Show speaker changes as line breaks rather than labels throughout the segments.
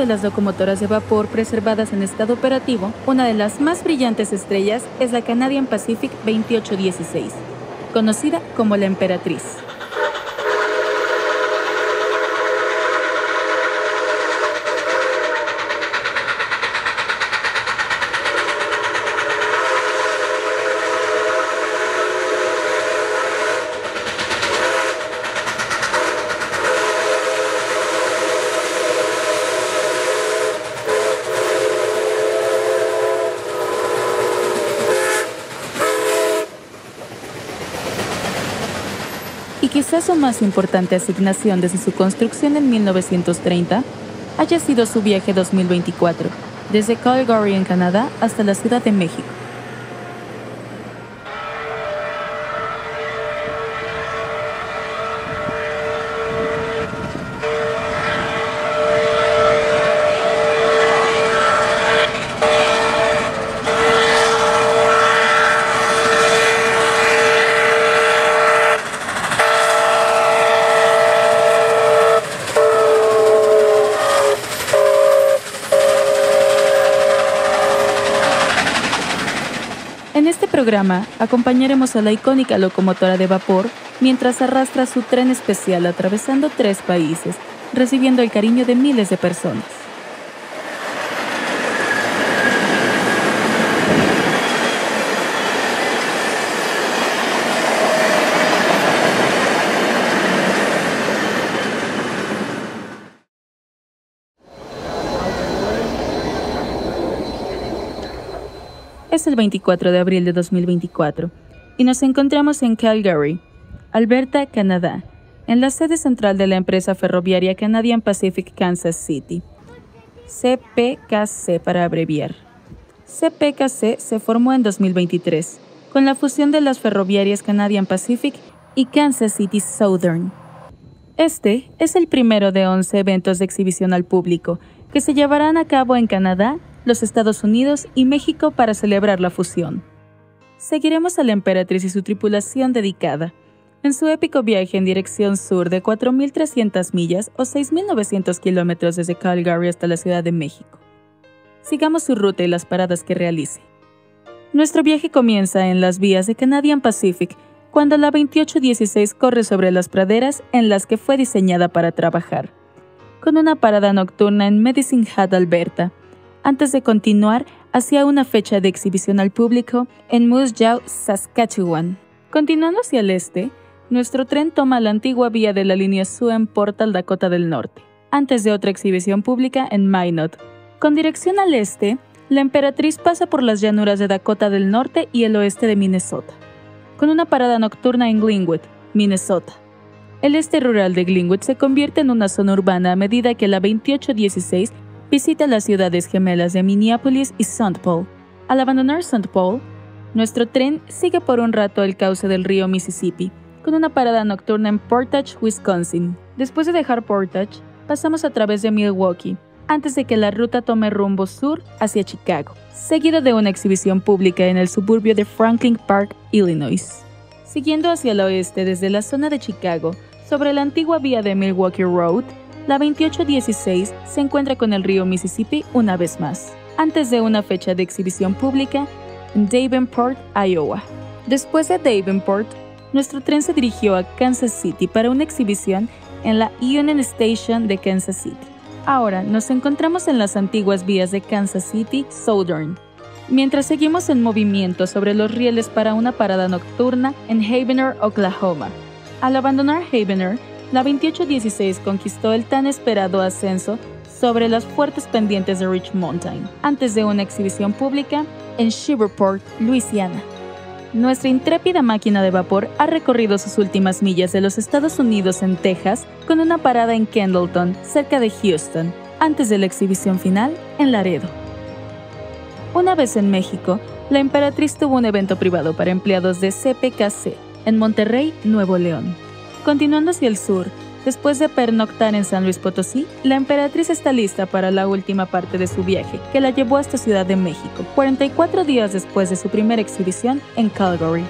las locomotoras de vapor preservadas en estado operativo, una de las más brillantes estrellas es la Canadian Pacific 2816, conocida como la Emperatriz. Y quizás su más importante asignación desde su construcción en 1930 haya sido su viaje 2024, desde Calgary en Canadá hasta la Ciudad de México. En este programa acompañaremos a la icónica locomotora de vapor mientras arrastra su tren especial atravesando 3 países, recibiendo el cariño de miles de personas. Es el 24 de abril de 2024 y nos encontramos en Calgary, Alberta, Canadá, en la sede central de la empresa ferroviaria Canadian Pacific Kansas City, CPKC para abreviar. CPKC se formó en 2023 con la fusión de las ferroviarias Canadian Pacific y Kansas City Southern. Este es el primero de 11 eventos de exhibición al público que se llevarán a cabo en Canadá, los Estados Unidos y México para celebrar la fusión. Seguiremos a la Emperatriz y su tripulación dedicada en su épico viaje en dirección sur de 4.300 millas o 6.900 kilómetros desde Calgary hasta la Ciudad de México. Sigamos su ruta y las paradas que realice. Nuestro viaje comienza en las vías de Canadian Pacific cuando la 2816 corre sobre las praderas en las que fue diseñada para trabajar, con una parada nocturna en Medicine Hat, Alberta, antes de continuar hacia una fecha de exhibición al público en Moose Jaw, Saskatchewan. Continuando hacia el este, nuestro tren toma la antigua vía de la línea Soo en Portal, Dakota del Norte, antes de otra exhibición pública en Minot. Con dirección al este, la Emperatriz pasa por las llanuras de Dakota del Norte y el oeste de Minnesota, con una parada nocturna en Glenwood, Minnesota. El este rural de Glenwood se convierte en una zona urbana a medida que la 2816 visita las ciudades gemelas de Minneapolis y St. Paul. Al abandonar St. Paul, nuestro tren sigue por un rato el cauce del río Mississippi, con una parada nocturna en Portage, Wisconsin. Después de dejar Portage, pasamos a través de Milwaukee, antes de que la ruta tome rumbo sur hacia Chicago, seguido de una exhibición pública en el suburbio de Franklin Park, Illinois. Siguiendo hacia el oeste desde la zona de Chicago, sobre la antigua vía de Milwaukee Road, la 2816 se encuentra con el río Mississippi una vez más, antes de una fecha de exhibición pública en Davenport, Iowa. Después de Davenport, nuestro tren se dirigió a Kansas City para una exhibición en la Union Station de Kansas City. Ahora nos encontramos en las antiguas vías de Kansas City Southern, mientras seguimos en movimiento sobre los rieles para una parada nocturna en Havener, Oklahoma. Al abandonar Havener, la 2816 conquistó el tan esperado ascenso sobre las fuertes pendientes de Rich Mountain, antes de una exhibición pública en Shreveport, Luisiana. Nuestra intrépida máquina de vapor ha recorrido sus últimas millas de los Estados Unidos en Texas con una parada en Kendleton, cerca de Houston, antes de la exhibición final en Laredo. Una vez en México, la Emperatriz tuvo un evento privado para empleados de CPKC en Monterrey, Nuevo León. Continuando hacia el sur, después de pernoctar en San Luis Potosí, la Emperatriz está lista para la última parte de su viaje, que la llevó hasta Ciudad de México, 44 días después de su primera exhibición en Calgary.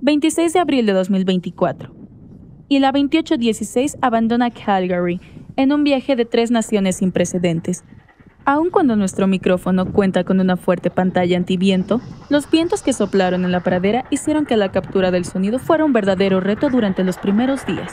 26 de abril de 2024. Y la 2816 abandona Calgary en un viaje de 3 naciones sin precedentes. Aun cuando nuestro micrófono cuenta con una fuerte pantalla antiviento, los vientos que soplaron en la pradera hicieron que la captura del sonido fuera un verdadero reto durante los primeros días.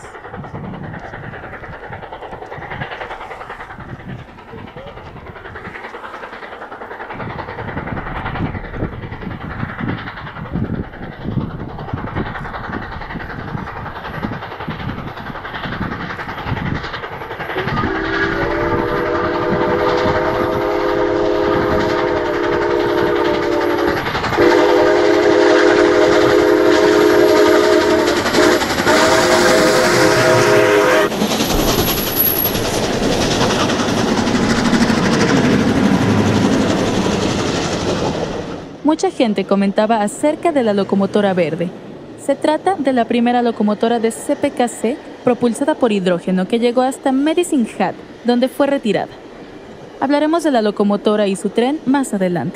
Mucha gente comentaba acerca de la locomotora verde. Se trata de la primera locomotora de CPKC propulsada por hidrógeno que llegó hasta Medicine Hat, donde fue retirada. Hablaremos de la locomotora y su tren más adelante.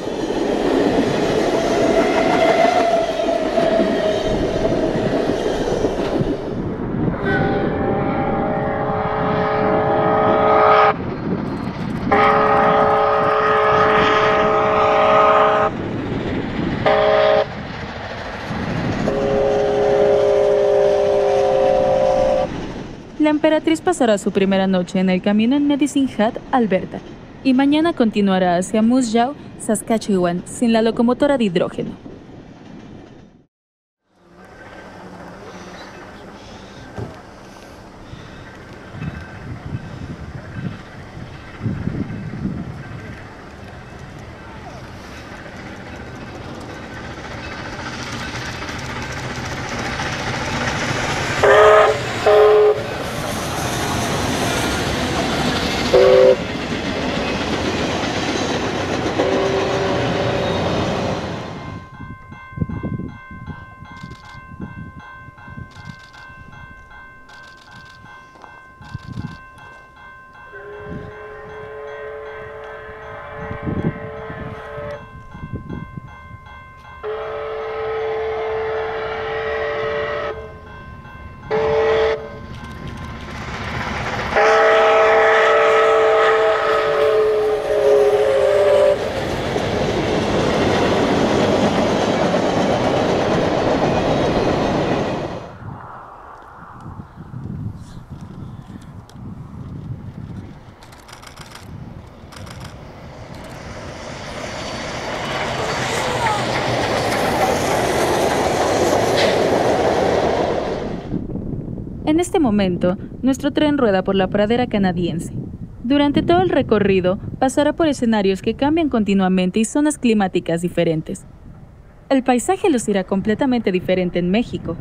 La emperatriz pasará su primera noche en el camino en Medicine Hat, Alberta, y mañana continuará hacia Moose Jaw, Saskatchewan, sin la locomotora de hidrógeno. En este momento, nuestro tren rueda por la pradera canadiense. Durante todo el recorrido, pasará por escenarios que cambian continuamente y zonas climáticas diferentes. El paisaje lucirá completamente diferente en México.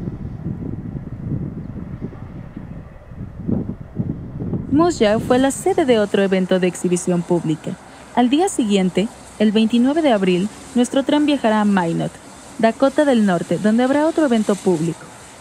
Moose Jaw fue la sede de otro evento de exhibición pública. Al día siguiente, el 29 de abril, nuestro tren viajará a Minot, Dakota del Norte, donde habrá otro evento público.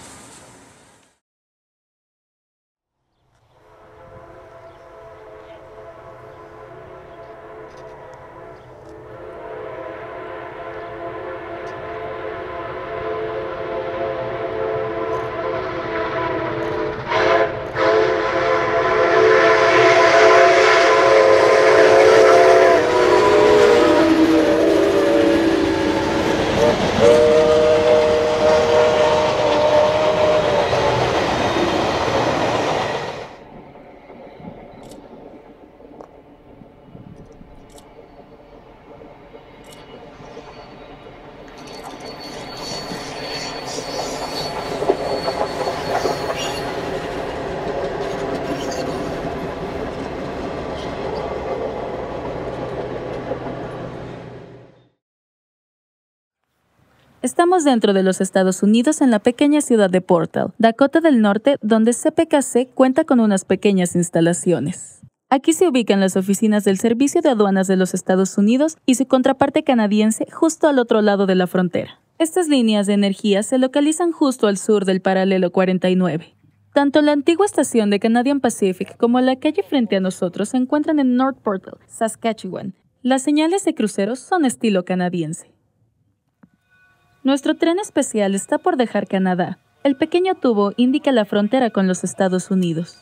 Estamos dentro de los Estados Unidos en la pequeña ciudad de Portal, Dakota del Norte, donde CPKC cuenta con unas pequeñas instalaciones. Aquí se ubican las oficinas del Servicio de Aduanas de los Estados Unidos y su contraparte canadiense justo al otro lado de la frontera. Estas líneas de energía se localizan justo al sur del paralelo 49. Tanto la antigua estación de Canadian Pacific como la calle frente a nosotros se encuentran en North Portal, Saskatchewan. Las señales de cruceros son estilo canadiense. Nuestro tren especial está por dejar Canadá. El pequeño tubo indica la frontera con los Estados Unidos.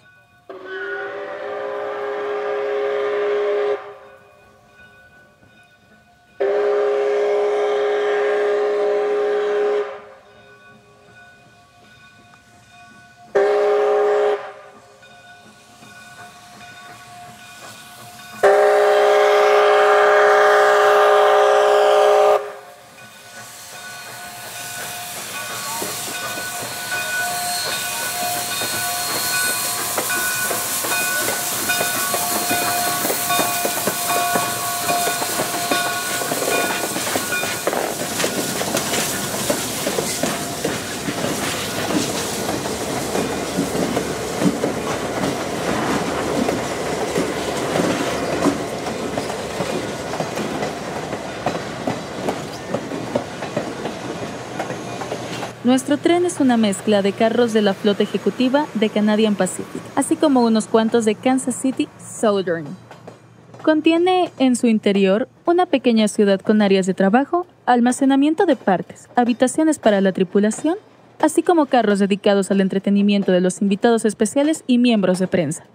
Nuestro tren es una mezcla de carros de la flota ejecutiva de Canadian Pacific, así como unos cuantos de Kansas City Southern. Contiene en su interior una pequeña ciudad con áreas de trabajo, almacenamiento de partes, habitaciones para la tripulación, así como carros dedicados al entretenimiento de los invitados especiales y miembros de prensa.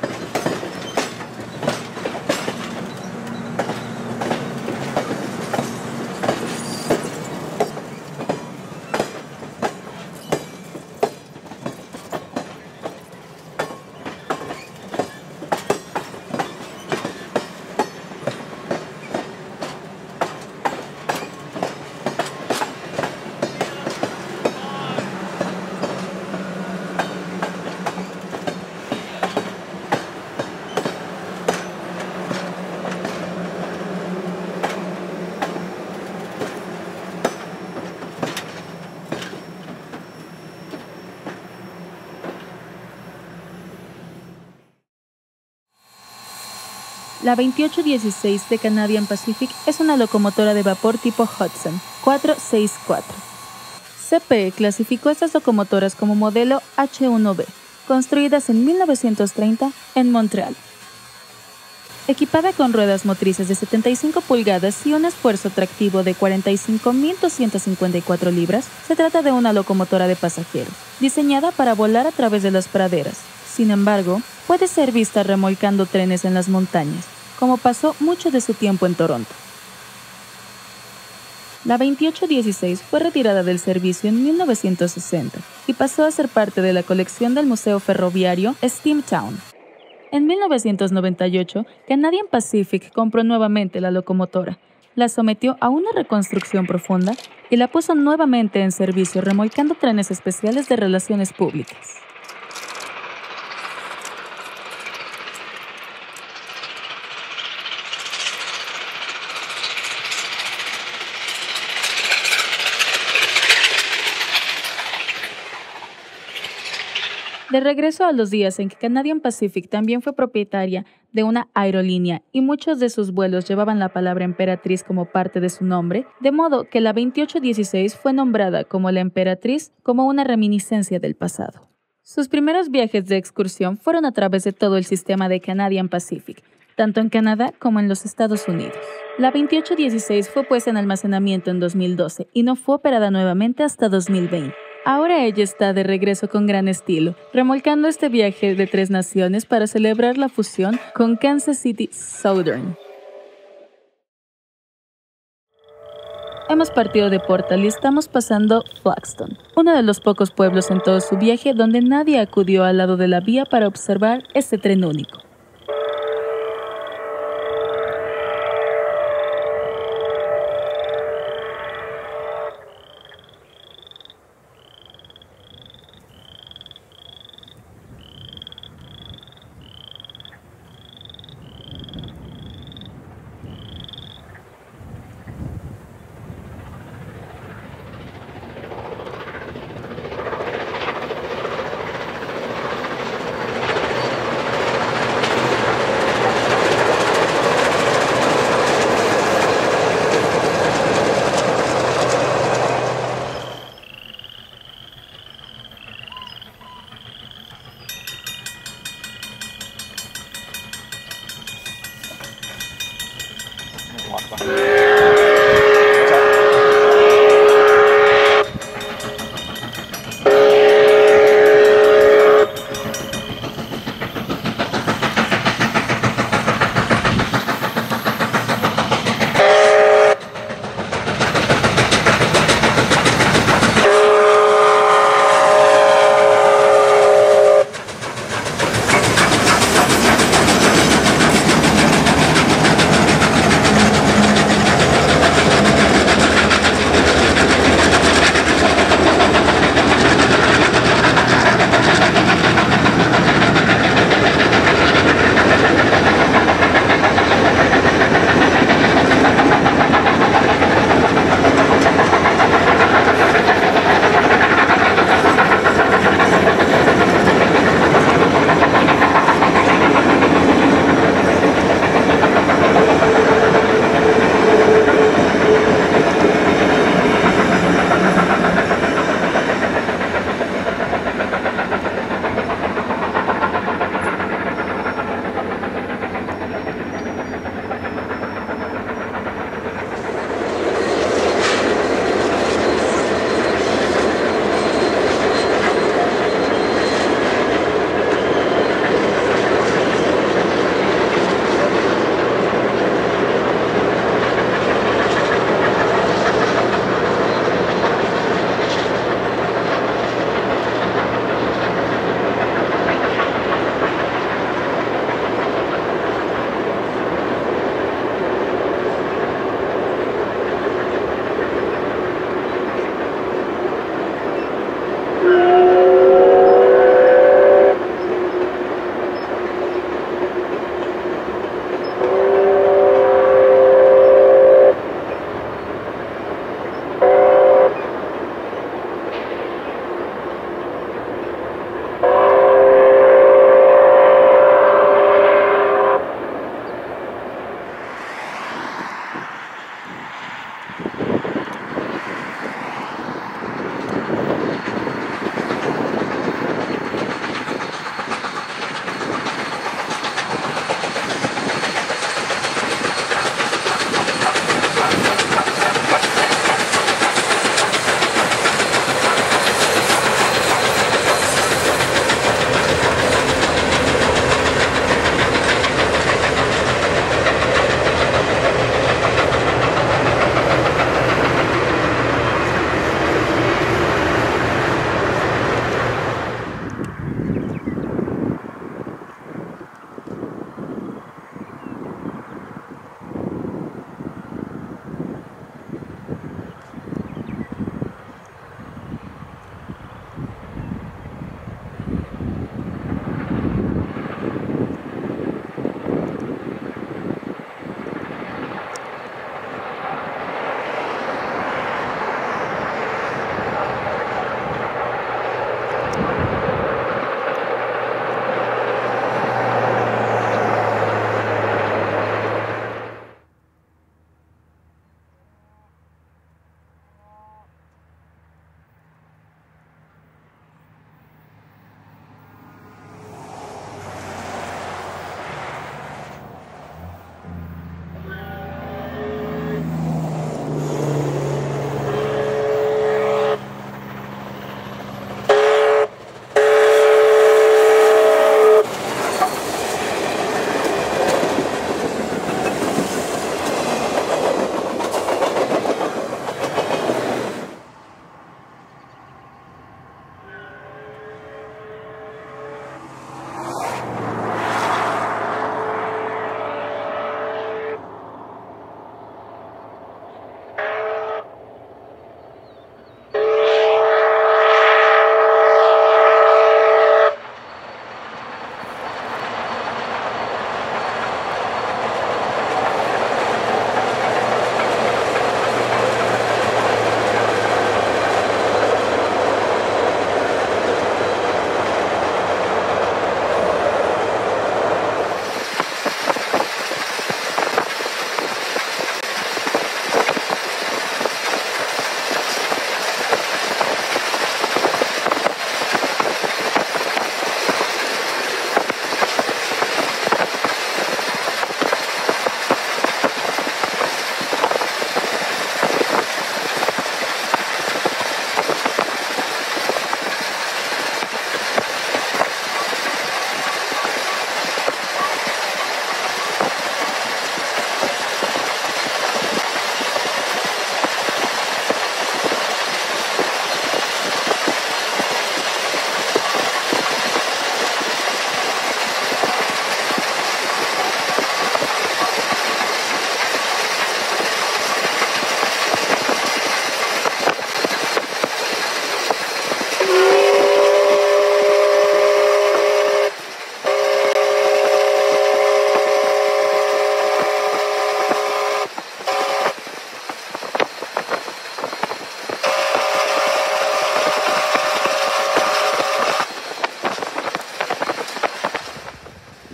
La 2816 de Canadian Pacific es una locomotora de vapor tipo Hudson 464. CPE clasificó estas locomotoras como modelo H1B, construidas en 1930 en Montreal. Equipada con ruedas motrices de 75 pulgadas y un esfuerzo tractivo de 45.254 libras, se trata de una locomotora de pasajeros, diseñada para volar a través de las praderas. Sin embargo, puede ser vista remolcando trenes en las montañas, como pasó mucho de su tiempo en Toronto. La 2816 fue retirada del servicio en 1960 y pasó a ser parte de la colección del Museo Ferroviario Steamtown. En 1998, Canadian Pacific compró nuevamente la locomotora, la sometió a una reconstrucción profunda y la puso nuevamente en servicio remolcando trenes especiales de relaciones públicas. De regreso a los días en que Canadian Pacific también fue propietaria de una aerolínea y muchos de sus vuelos llevaban la palabra emperatriz como parte de su nombre, de modo que la 2816 fue nombrada como la emperatriz como una reminiscencia del pasado. Sus primeros viajes de excursión fueron a través de todo el sistema de Canadian Pacific, tanto en Canadá como en los Estados Unidos. La 2816 fue puesta en almacenamiento en 2012 y no fue operada nuevamente hasta 2020. Ahora ella está de regreso con gran estilo, remolcando este viaje de 3 naciones para celebrar la fusión con Kansas City Southern. Hemos partido de Portal y estamos pasando Flaxton, uno de los pocos pueblos en todo su viaje donde nadie acudió al lado de la vía para observar este tren único.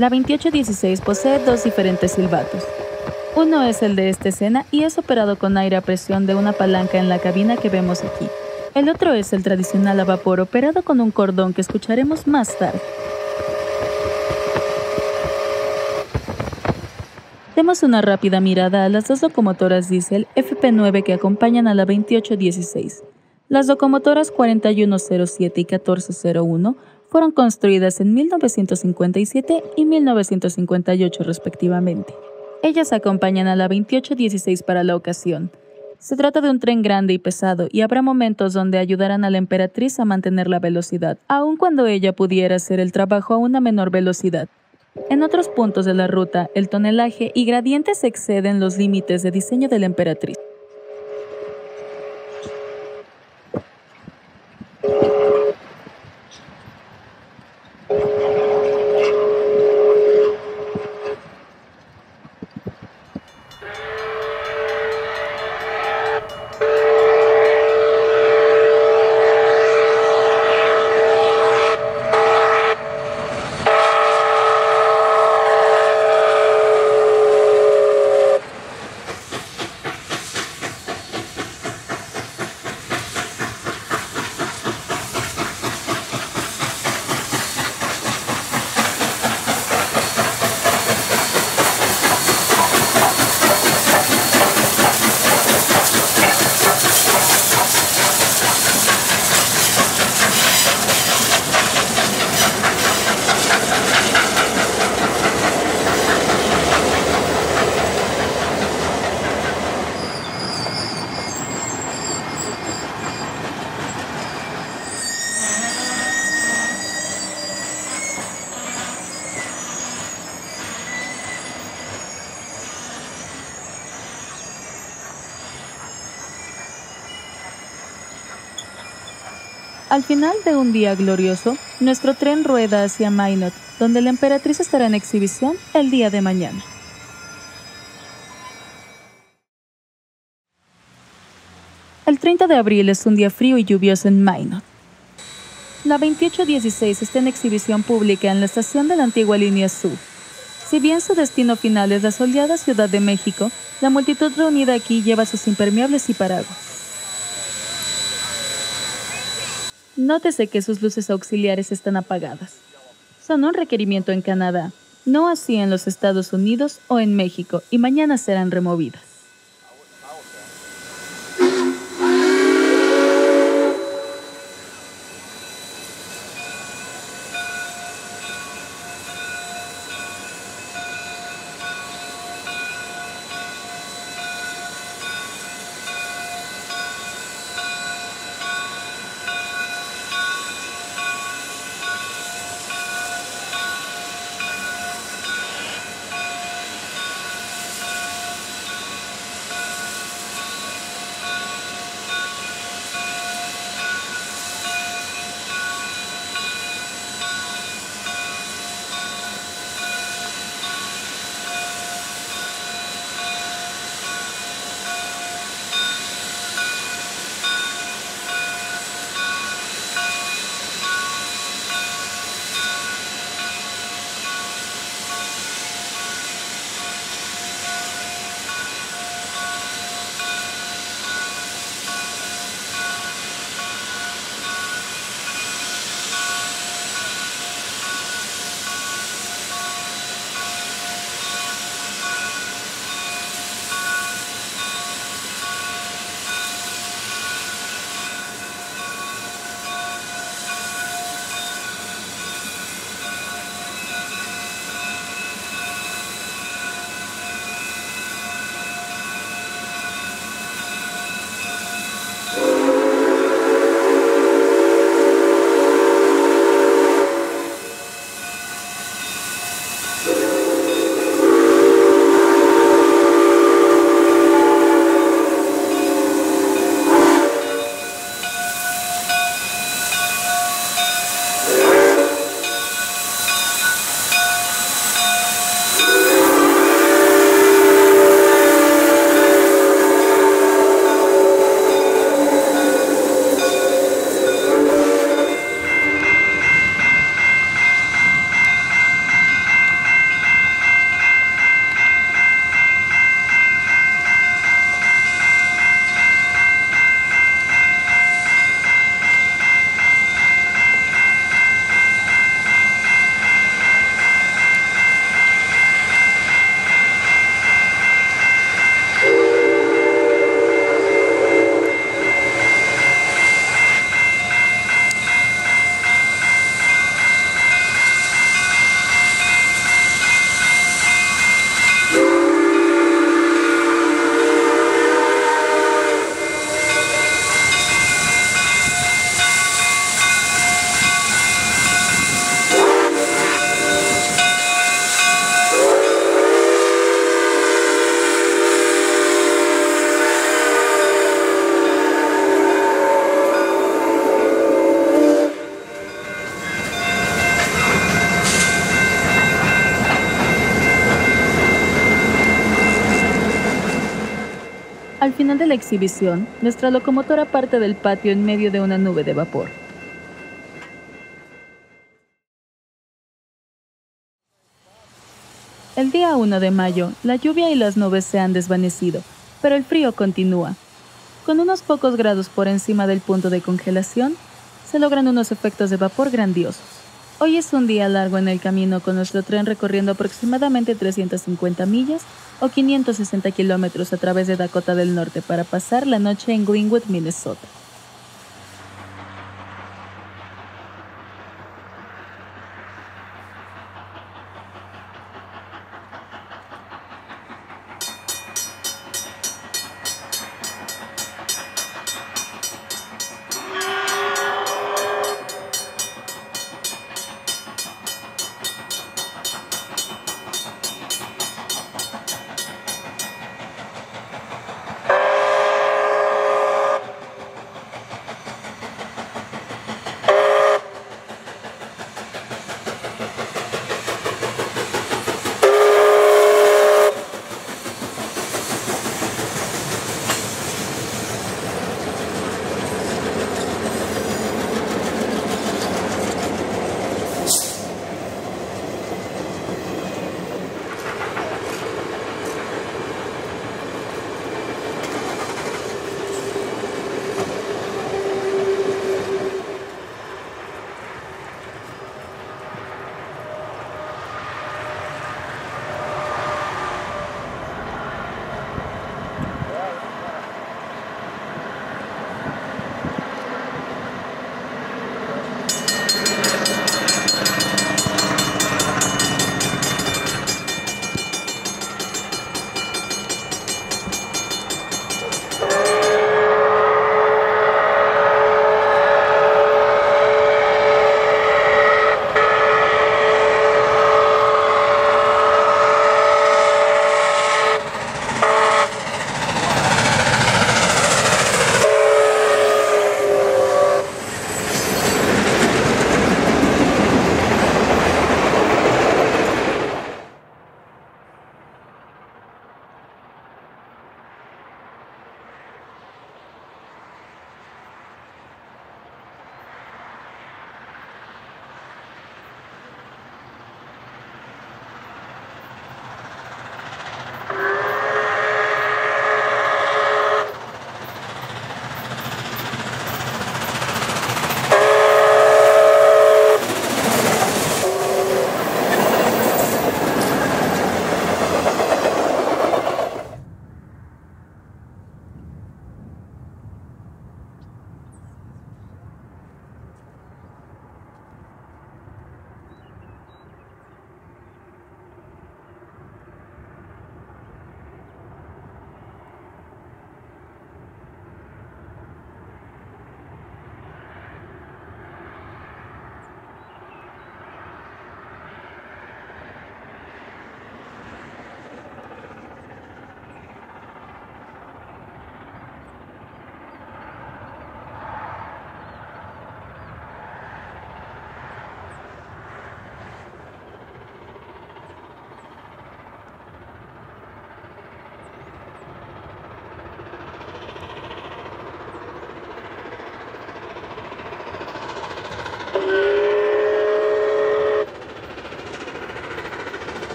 La 2816 posee dos diferentes silbatos. Uno es el de esta escena y es operado con aire a presión de una palanca en la cabina que vemos aquí. El otro es el tradicional a vapor operado con un cordón que escucharemos más tarde. Demos una rápida mirada a las dos locomotoras diésel FP9 que acompañan a la 2816. Las locomotoras 4107 y 1401 fueron construidas en 1957 y 1958 respectivamente. Ellas acompañan a la 2816 para la ocasión. Se trata de un tren grande y pesado y habrá momentos donde ayudarán a la emperatriz a mantener la velocidad, aun cuando ella pudiera hacer el trabajo a una menor velocidad. En otros puntos de la ruta, el tonelaje y gradientes exceden los límites de diseño de la emperatriz. Al final de un día glorioso, nuestro tren rueda hacia Minot, donde la emperatriz estará en exhibición el día de mañana. El 30 de abril es un día frío y lluvioso en Minot. La 2816 está en exhibición pública en la estación de la antigua línea sur. Si bien su destino final es la soleada Ciudad de México, la multitud reunida aquí lleva sus impermeables y paraguas. Nótese que sus luces auxiliares están apagadas. Son un requerimiento en Canadá, no así en los Estados Unidos o en México, y mañana serán removidas. Al final de la exhibición, nuestra locomotora parte del patio en medio de una nube de vapor. El día 1 de mayo, la lluvia y las nubes se han desvanecido, pero el frío continúa. Con unos pocos grados por encima del punto de congelación, se logran unos efectos de vapor grandiosos. Hoy es un día largo en el camino con nuestro tren recorriendo aproximadamente 350 millas o 560 kilómetros a través de Dakota del Norte para pasar la noche en Glenwood, Minnesota.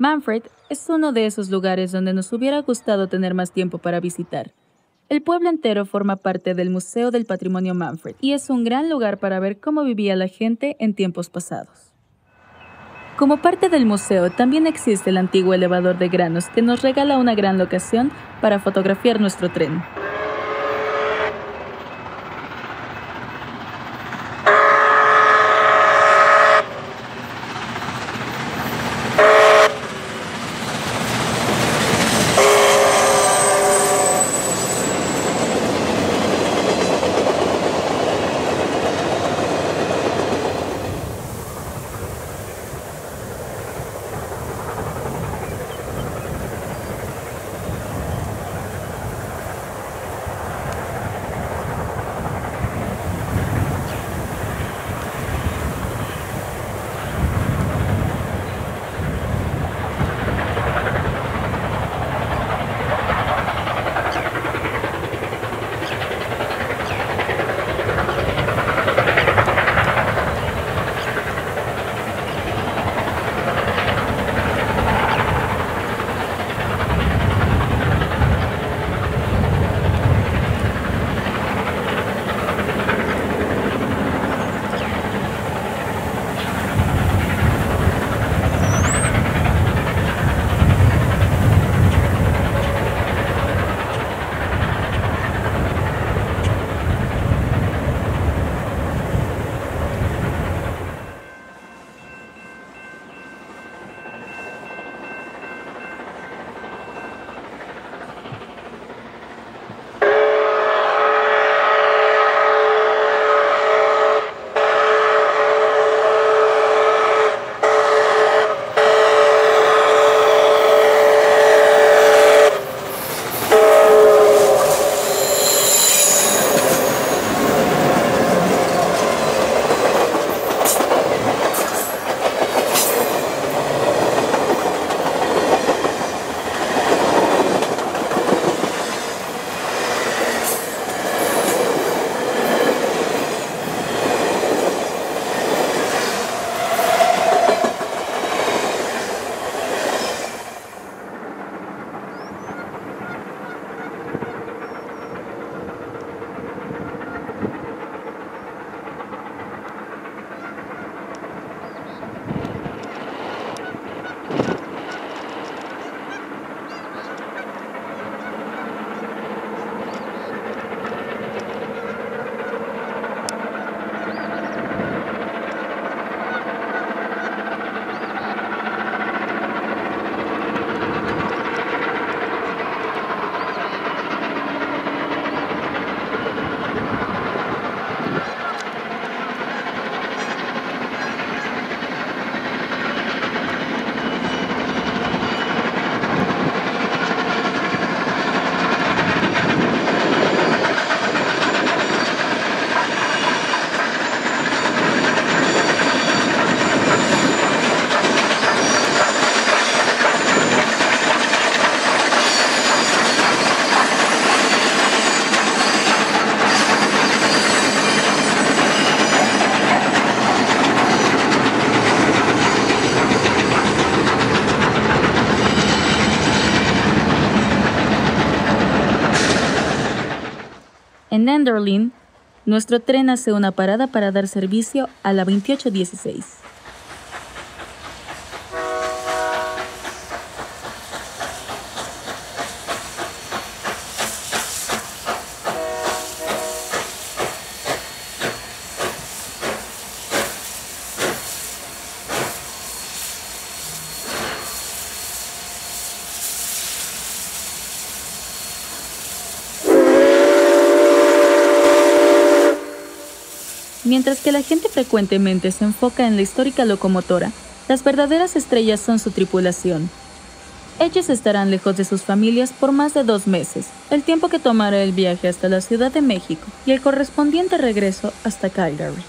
Manfred es uno de esos lugares donde nos hubiera gustado tener más tiempo para visitar. El pueblo entero forma parte del Museo del Patrimonio Manfred y es un gran lugar para ver cómo vivía la gente en tiempos pasados. Como parte del museo también existe el antiguo elevador de granos que nos regala una gran locación para fotografiar nuestro tren. En Enderlin, nuestro tren hace una parada para dar servicio a la 2816. Mientras que la gente frecuentemente se enfoca en la histórica locomotora, las verdaderas estrellas son su tripulación. Ellos estarán lejos de sus familias por más de 2 meses, el tiempo que tomará el viaje hasta la Ciudad de México y el correspondiente regreso hasta Calgary.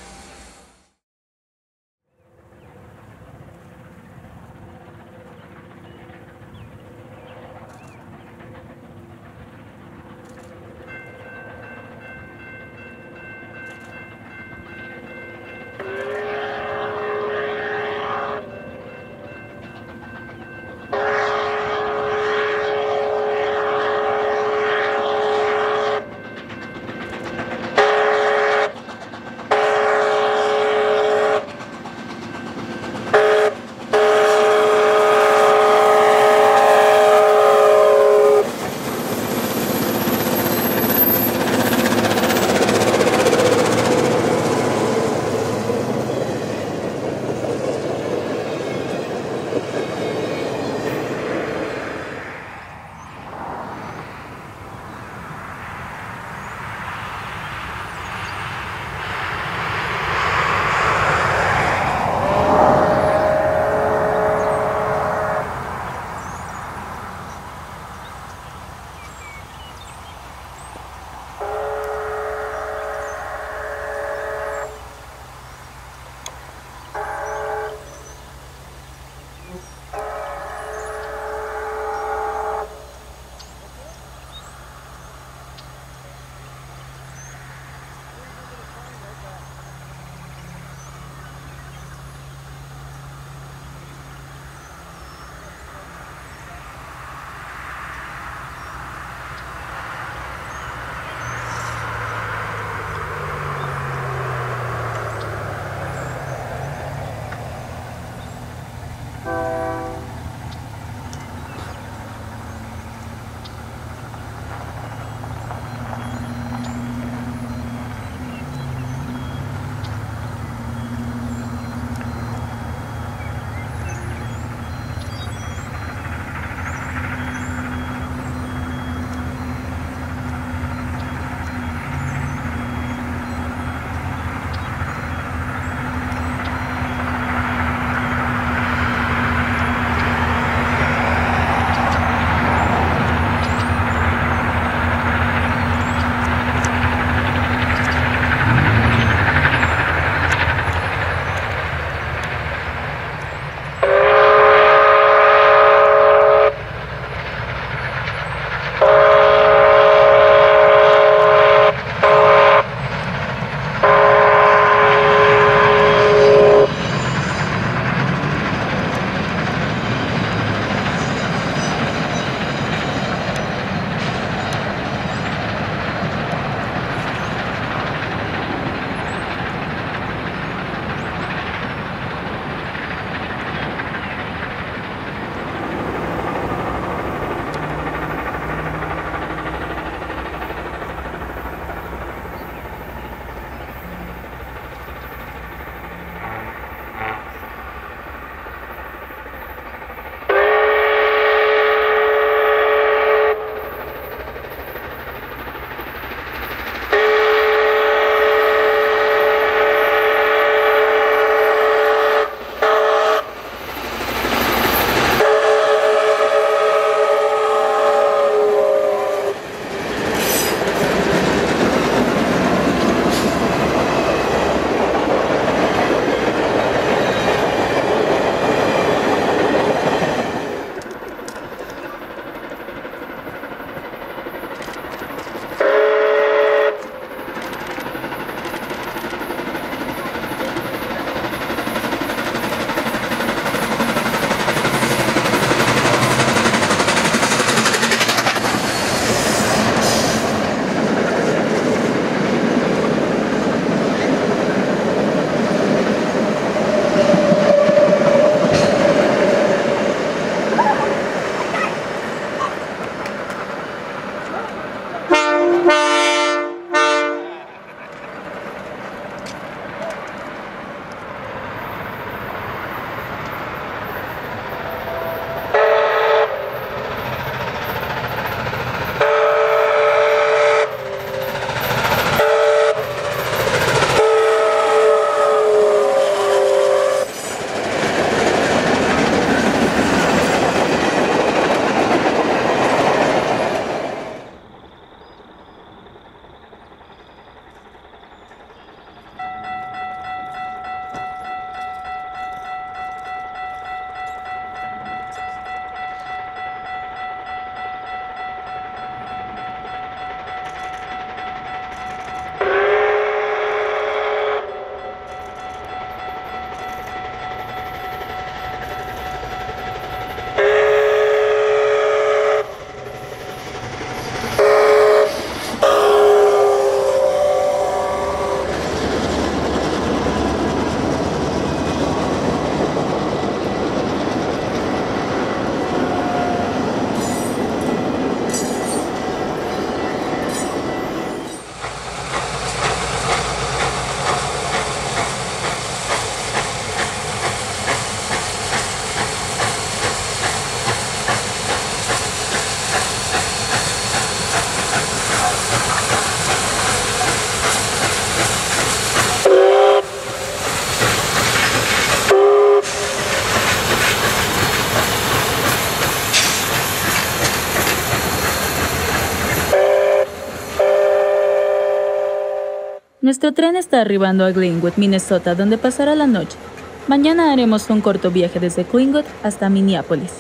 Nuestro tren está arribando a Glenwood, Minnesota, donde pasará la noche. Mañana haremos un corto viaje desde Glenwood hasta Minneapolis.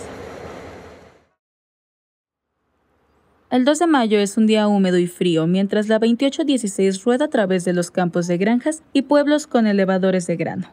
El 2 de mayo es un día húmedo y frío, mientras la 2816 rueda a través de los campos de granjas y pueblos con elevadores de grano.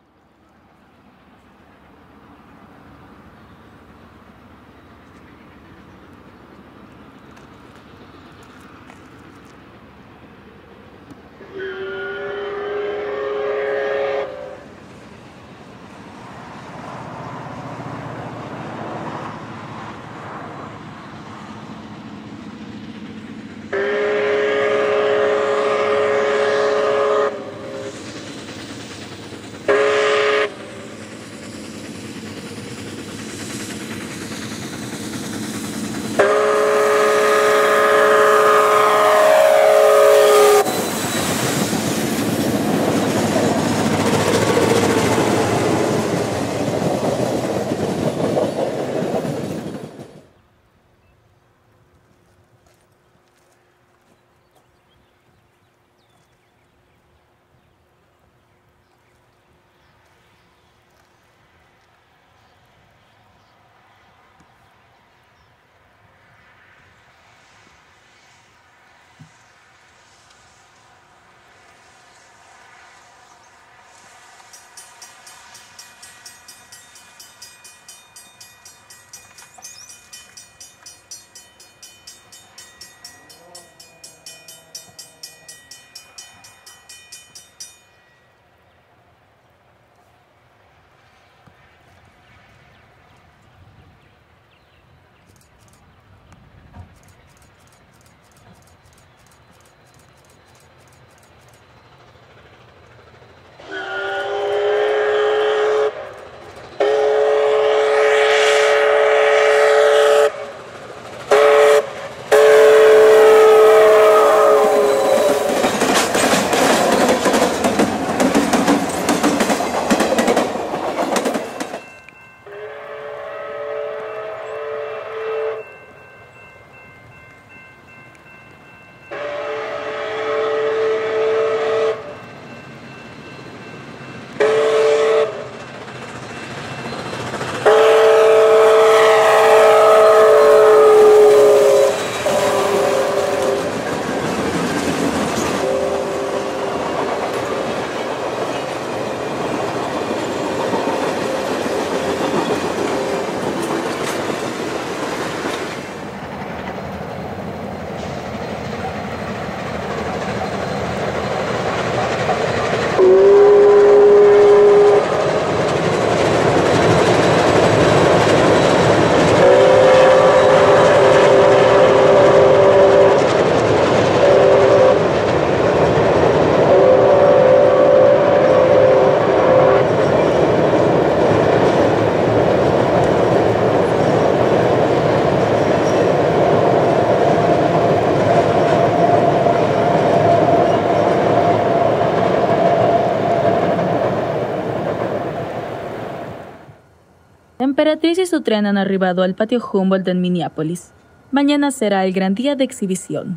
La emperatriz y su tren han arribado al patio Humboldt en Minneapolis. Mañana será el gran día de exhibición.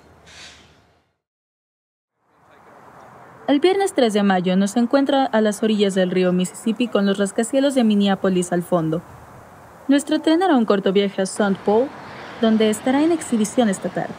El viernes 3 de mayo nos encuentra a las orillas del río Mississippi con los rascacielos de Minneapolis al fondo. Nuestro tren hará un corto viaje a St. Paul, donde estará en exhibición esta tarde.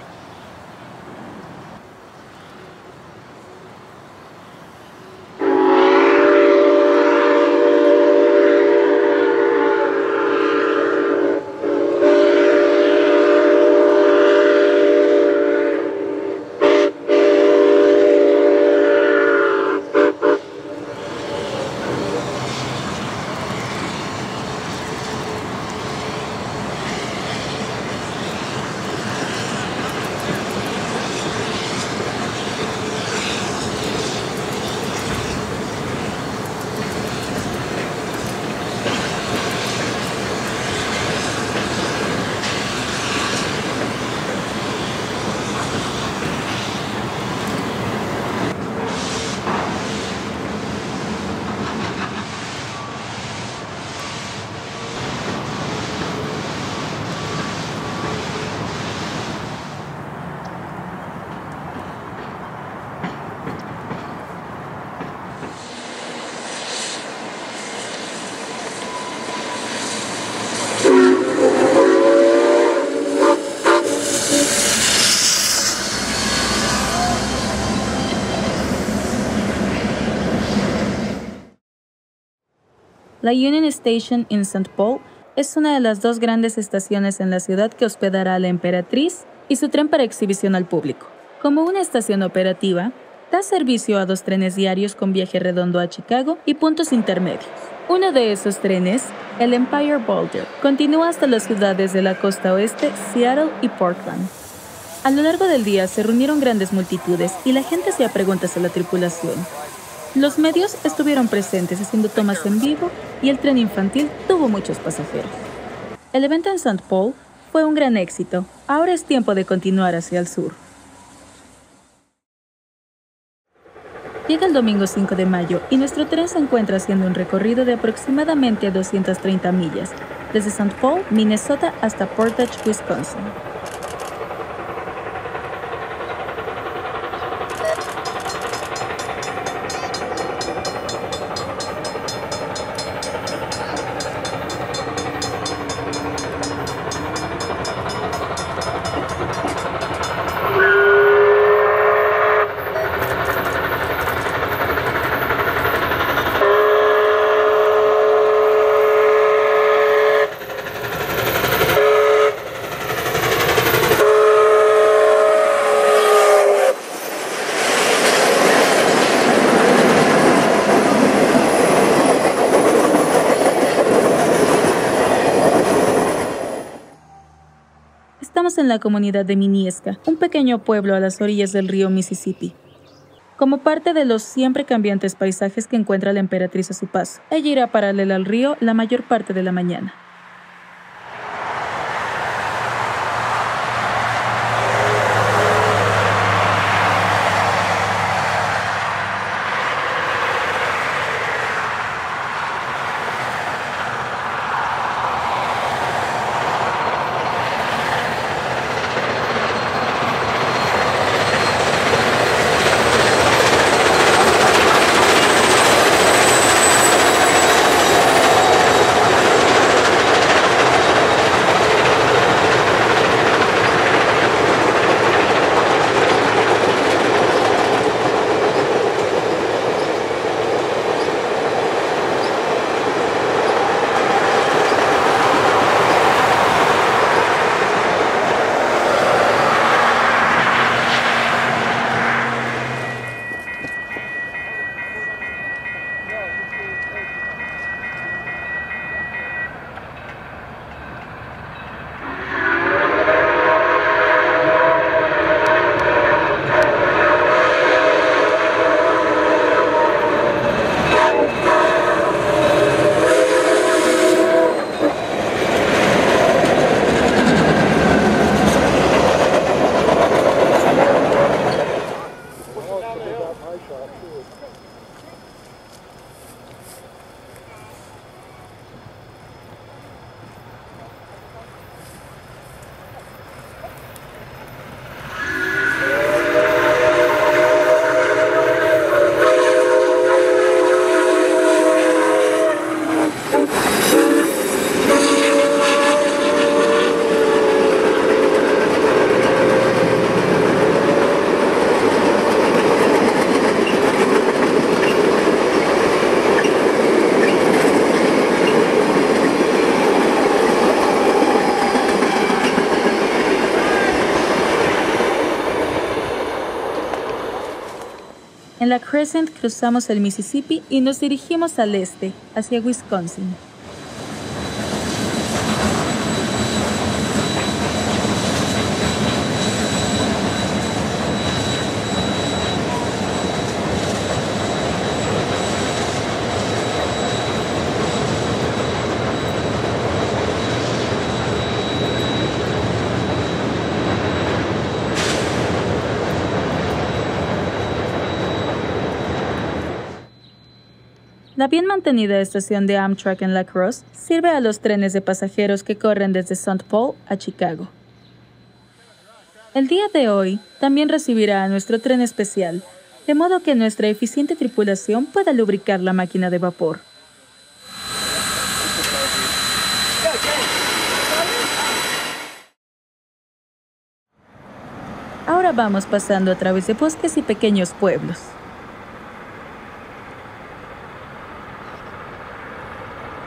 La Union Station en St. Paul es una de las dos grandes estaciones en la ciudad que hospedará a la emperatriz y su tren para exhibición al público. Como una estación operativa, da servicio a 2 trenes diarios con viaje redondo a Chicago y puntos intermedios. Uno de esos trenes, el Empire Boulder, continúa hasta las ciudades de la costa oeste, Seattle y Portland. A lo largo del día se reunieron grandes multitudes y la gente hacía preguntas a la tripulación. Los medios estuvieron presentes haciendo tomas en vivo y el tren infantil tuvo muchos pasajeros. El evento en St. Paul fue un gran éxito. Ahora es tiempo de continuar hacia el sur. Llega el domingo 5 de mayo y nuestro tren se encuentra haciendo un recorrido de aproximadamente 230 millas, desde St. Paul, Minnesota hasta Portage, Wisconsin. Estamos en la comunidad de Minnieska, un pequeño pueblo a las orillas del río Mississippi. Como parte de los siempre cambiantes paisajes que encuentra la emperatriz a su paso, ella irá paralela al río la mayor parte de la mañana. En la Crescent cruzamos el Mississippi y nos dirigimos al este, hacia Wisconsin. La bien mantenida estación de Amtrak en La Crosse sirve a los trenes de pasajeros que corren desde St. Paul a Chicago. El día de hoy también recibirá a nuestro tren especial, de modo que nuestra eficiente tripulación pueda lubricar la máquina de vapor. Ahora vamos pasando a través de bosques y pequeños pueblos.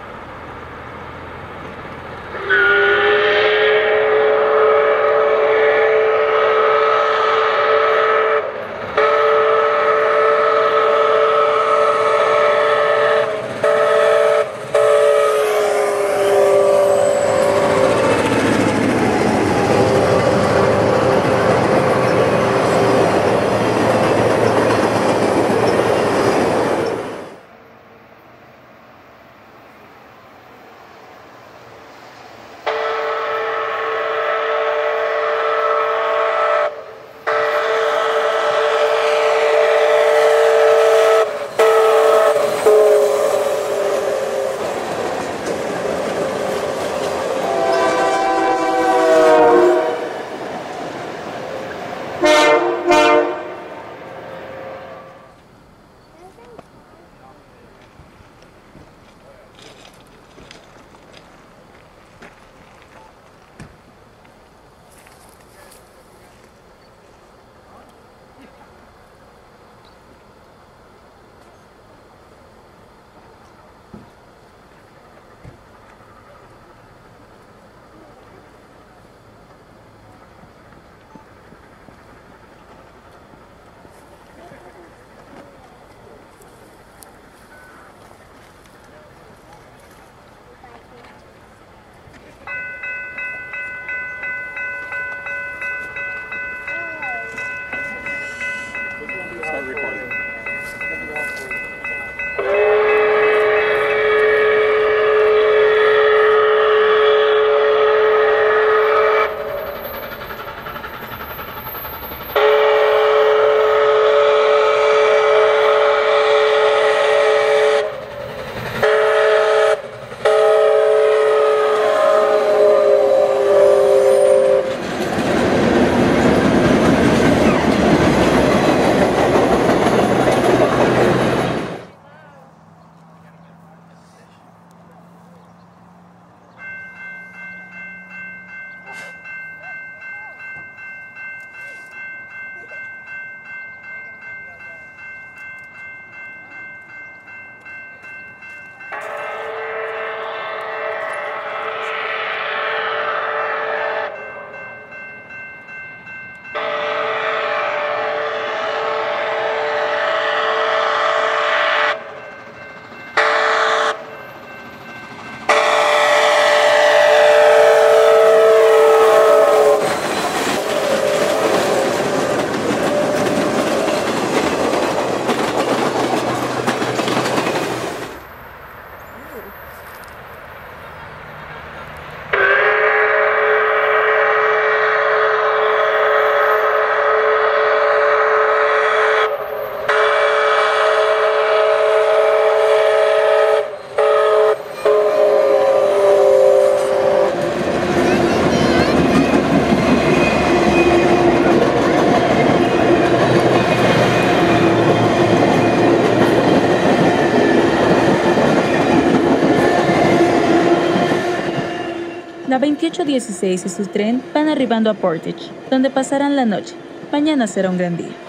La 2816 y su tren van arribando a Portage, donde pasarán la noche. Mañana será un gran día.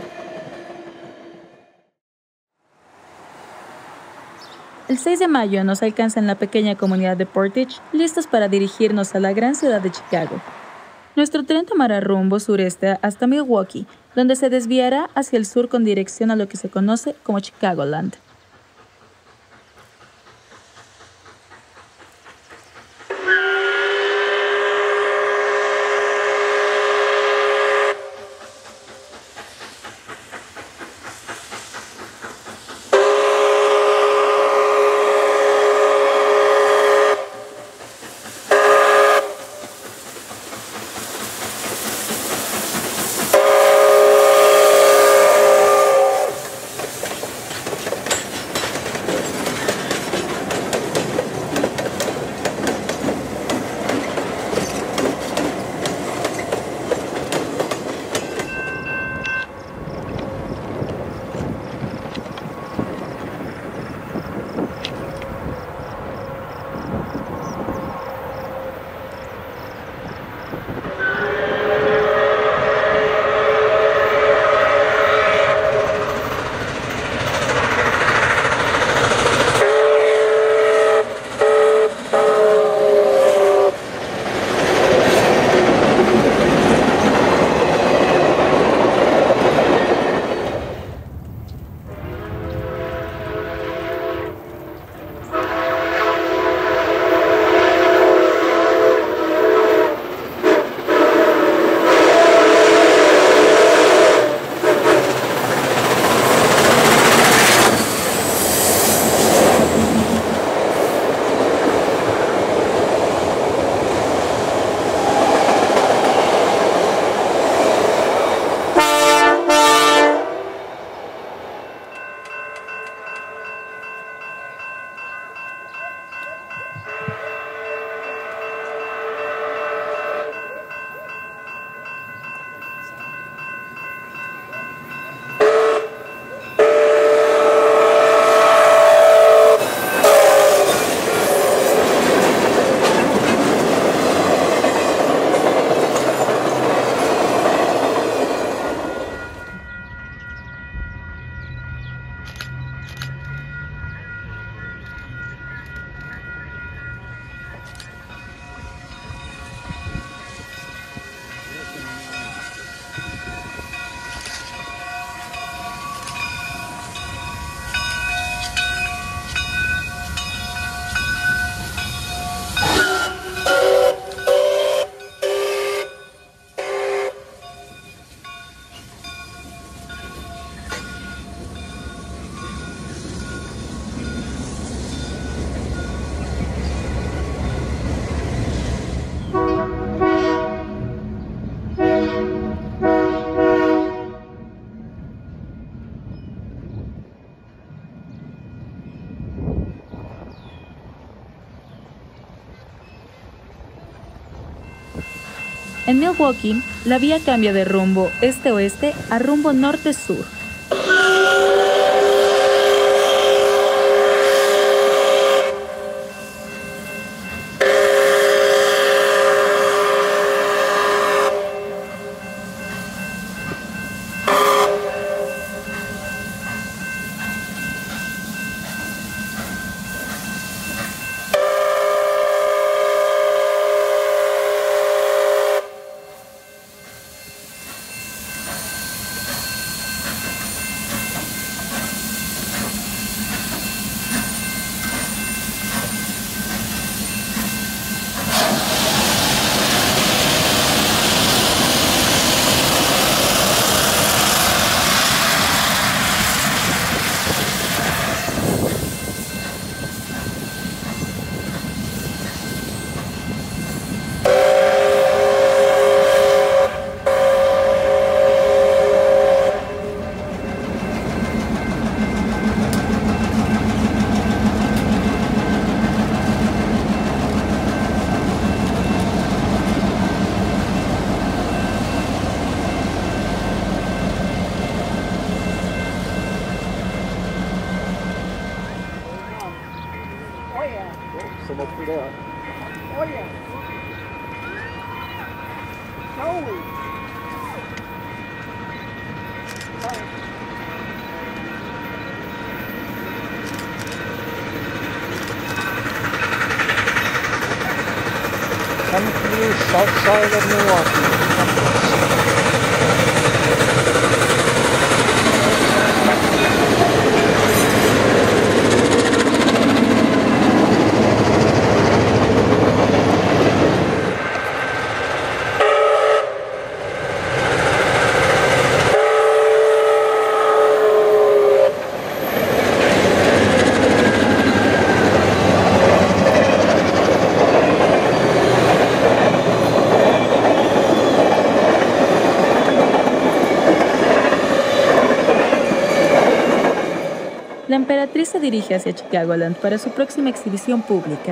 El 6 de mayo nos alcanza en la pequeña comunidad de Portage, listos para dirigirnos a la gran ciudad de Chicago. Nuestro tren tomará rumbo sureste hasta Milwaukee, donde se desviará hacia el sur con dirección a lo que se conoce como Chicagoland. En Milwaukee, la vía cambia de rumbo este-oeste a rumbo norte-sur.
Oh yeah.
So much for that.
Oh yeah. No.
Coming from the south side of Milwaukee.
La emperatriz se dirige hacia Chicagoland para su próxima exhibición pública.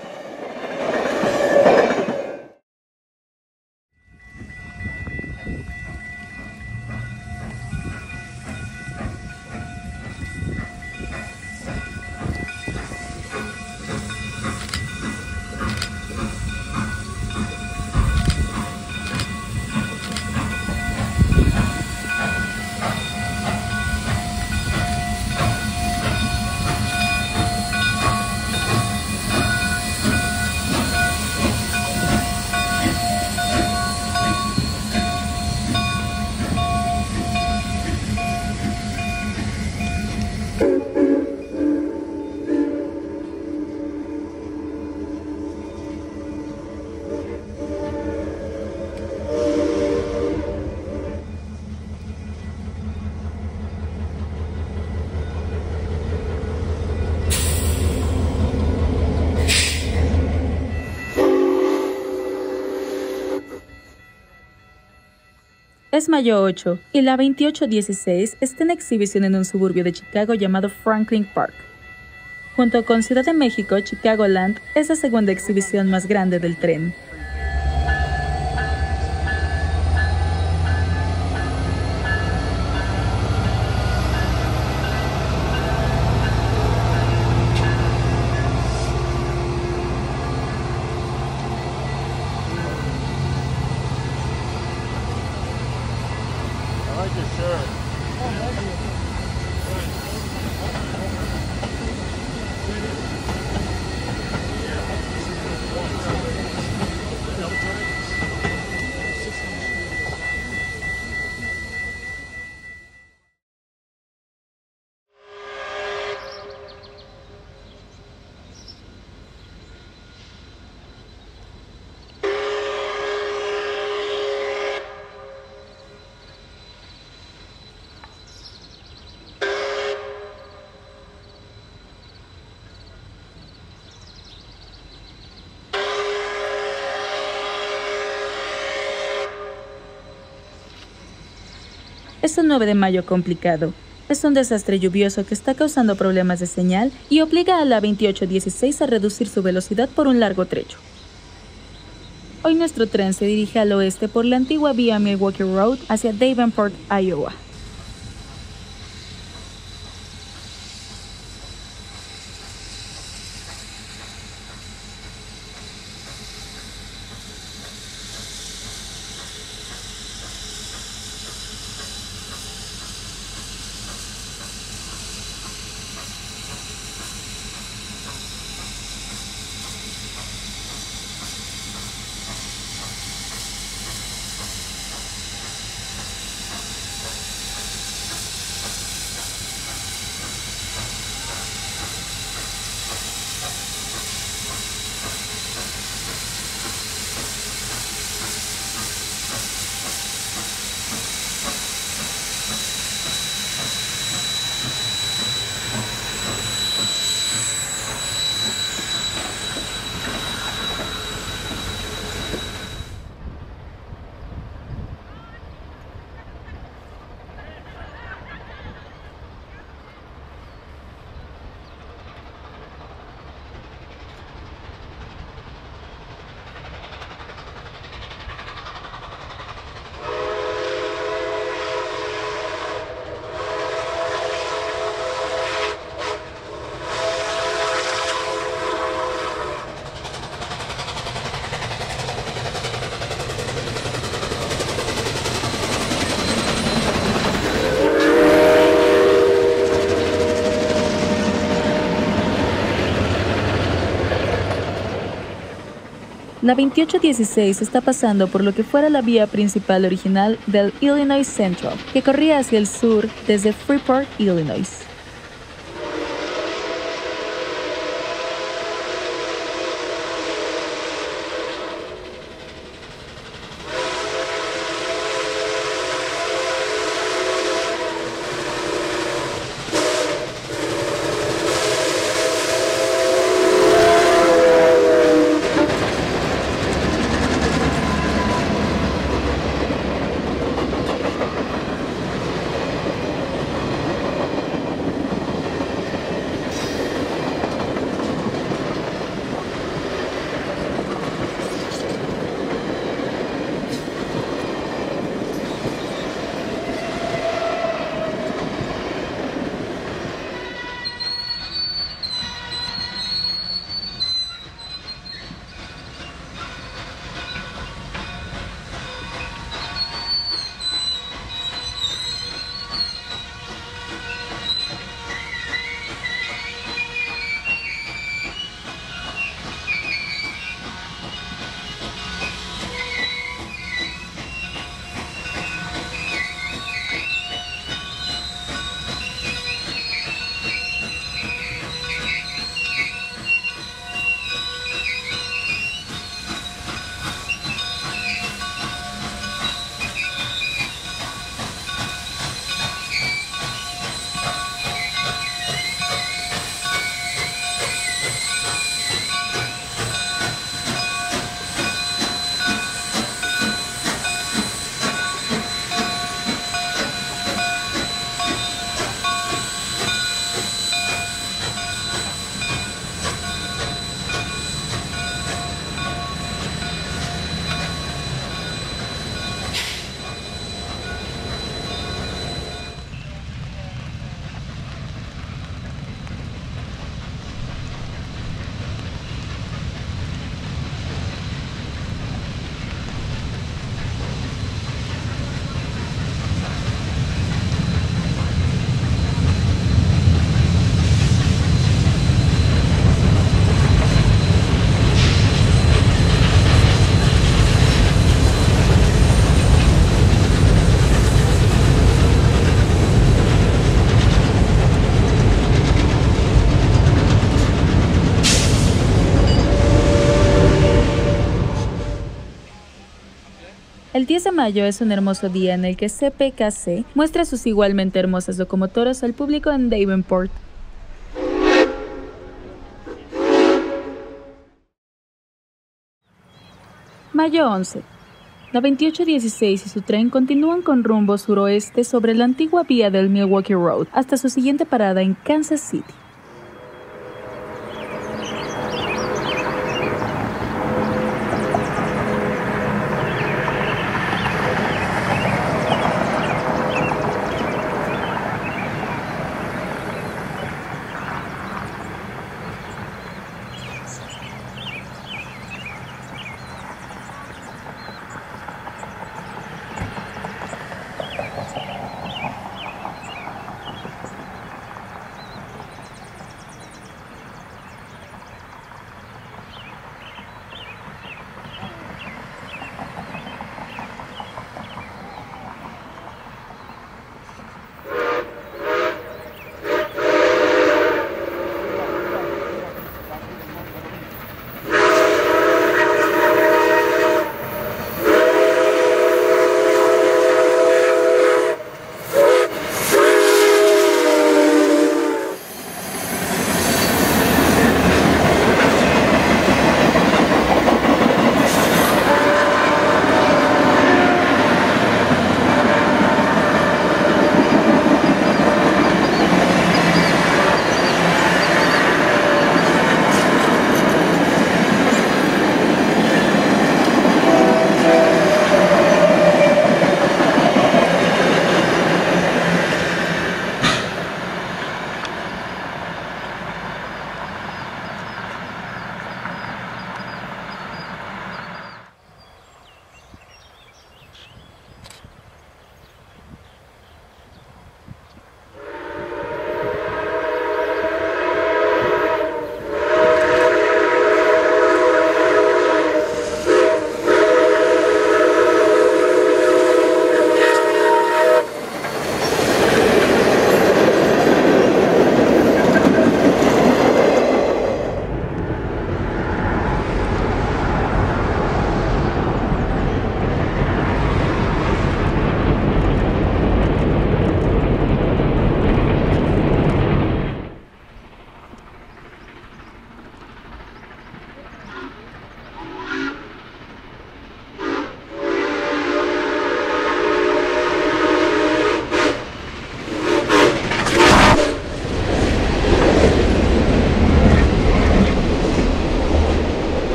Es mayo 8 y la 2816 está en exhibición en un suburbio de Chicago llamado Franklin Park. Junto con Ciudad de México, Chicagoland es la segunda exhibición más grande del tren. Es un 9 de mayo complicado. Es un desastre lluvioso que está causando problemas de señal y obliga a la 2816 a reducir su velocidad por un largo trecho. Hoy nuestro tren se dirige al oeste por la antigua vía Milwaukee Road hacia Davenport, Iowa. La 2816 está pasando por lo que fuera la vía principal original del Illinois Central, que corría hacia el sur desde Freeport, Illinois. El 10 de mayo es un hermoso día en el que CPKC muestra sus igualmente hermosas locomotoras al público en Davenport. Mayo 11. La 2816 y su tren continúan con rumbo suroeste sobre la antigua vía del Milwaukee Road hasta su siguiente parada en Kansas City.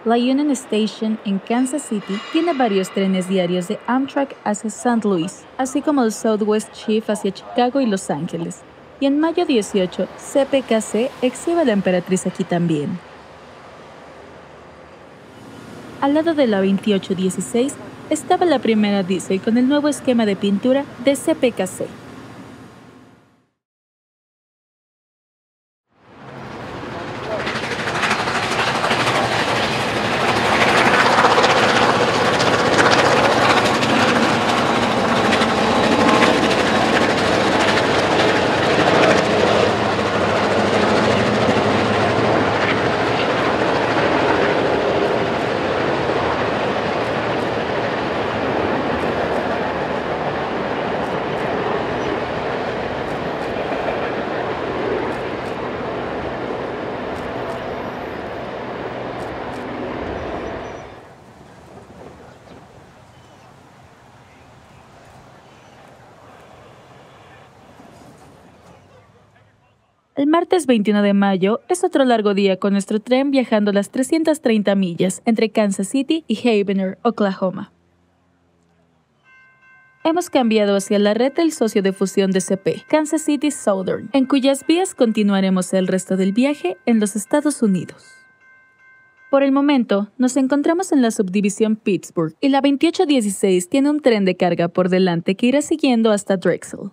La Union Station en Kansas City tiene varios trenes diarios de Amtrak hacia St. Louis, así como el Southwest Chief hacia Chicago y Los Ángeles. Y en mayo 18, CPKC exhibe a la emperatriz aquí también. Al lado de la 2816 estaba la primera diesel con el nuevo esquema de pintura de CPKC. El martes 21 de mayo es otro largo día con nuestro tren viajando las 330 millas entre Kansas City y Havener, Oklahoma. Hemos cambiado hacia la red del socio de fusión de CP, Kansas City Southern, en cuyas vías continuaremos el resto del viaje en los Estados Unidos. Por el momento, nos encontramos en la subdivisión Pittsburgh y la 2816 tiene un tren de carga por delante que irá siguiendo hasta Drexel.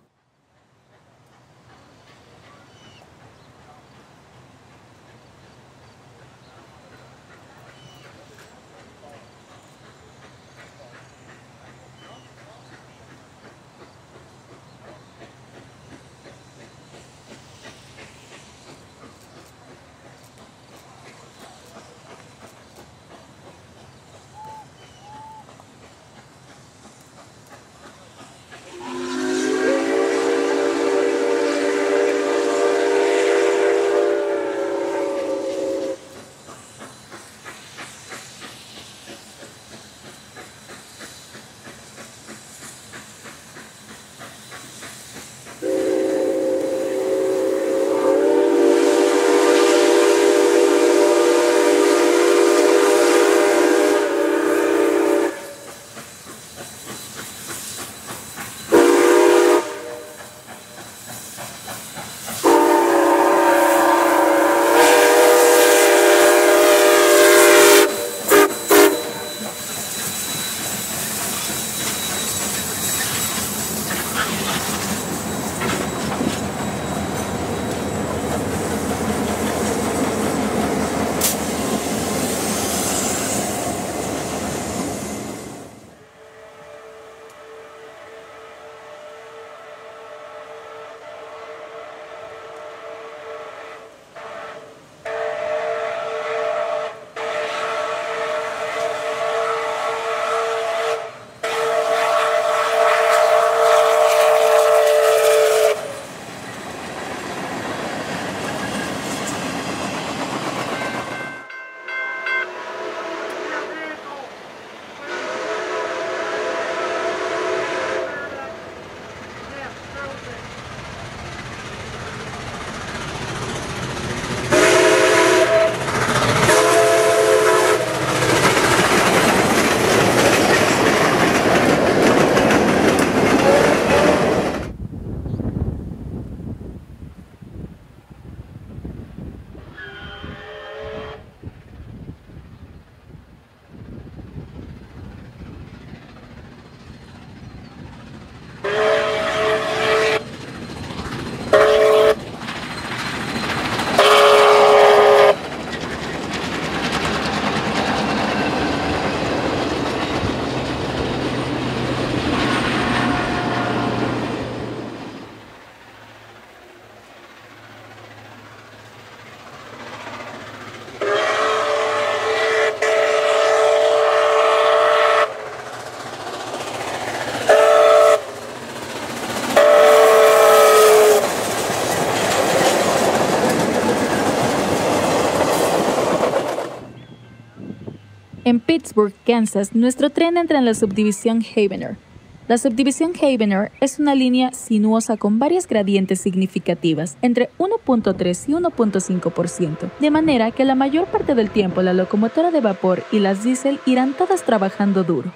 En Pittsburgh, Kansas, nuestro tren entra en la subdivisión Havener. La subdivisión Havener es una línea sinuosa con varias gradientes significativas, entre 1.3 y 1.5%, de manera que la mayor parte del tiempo la locomotora de vapor y las diésel irán todas trabajando duro.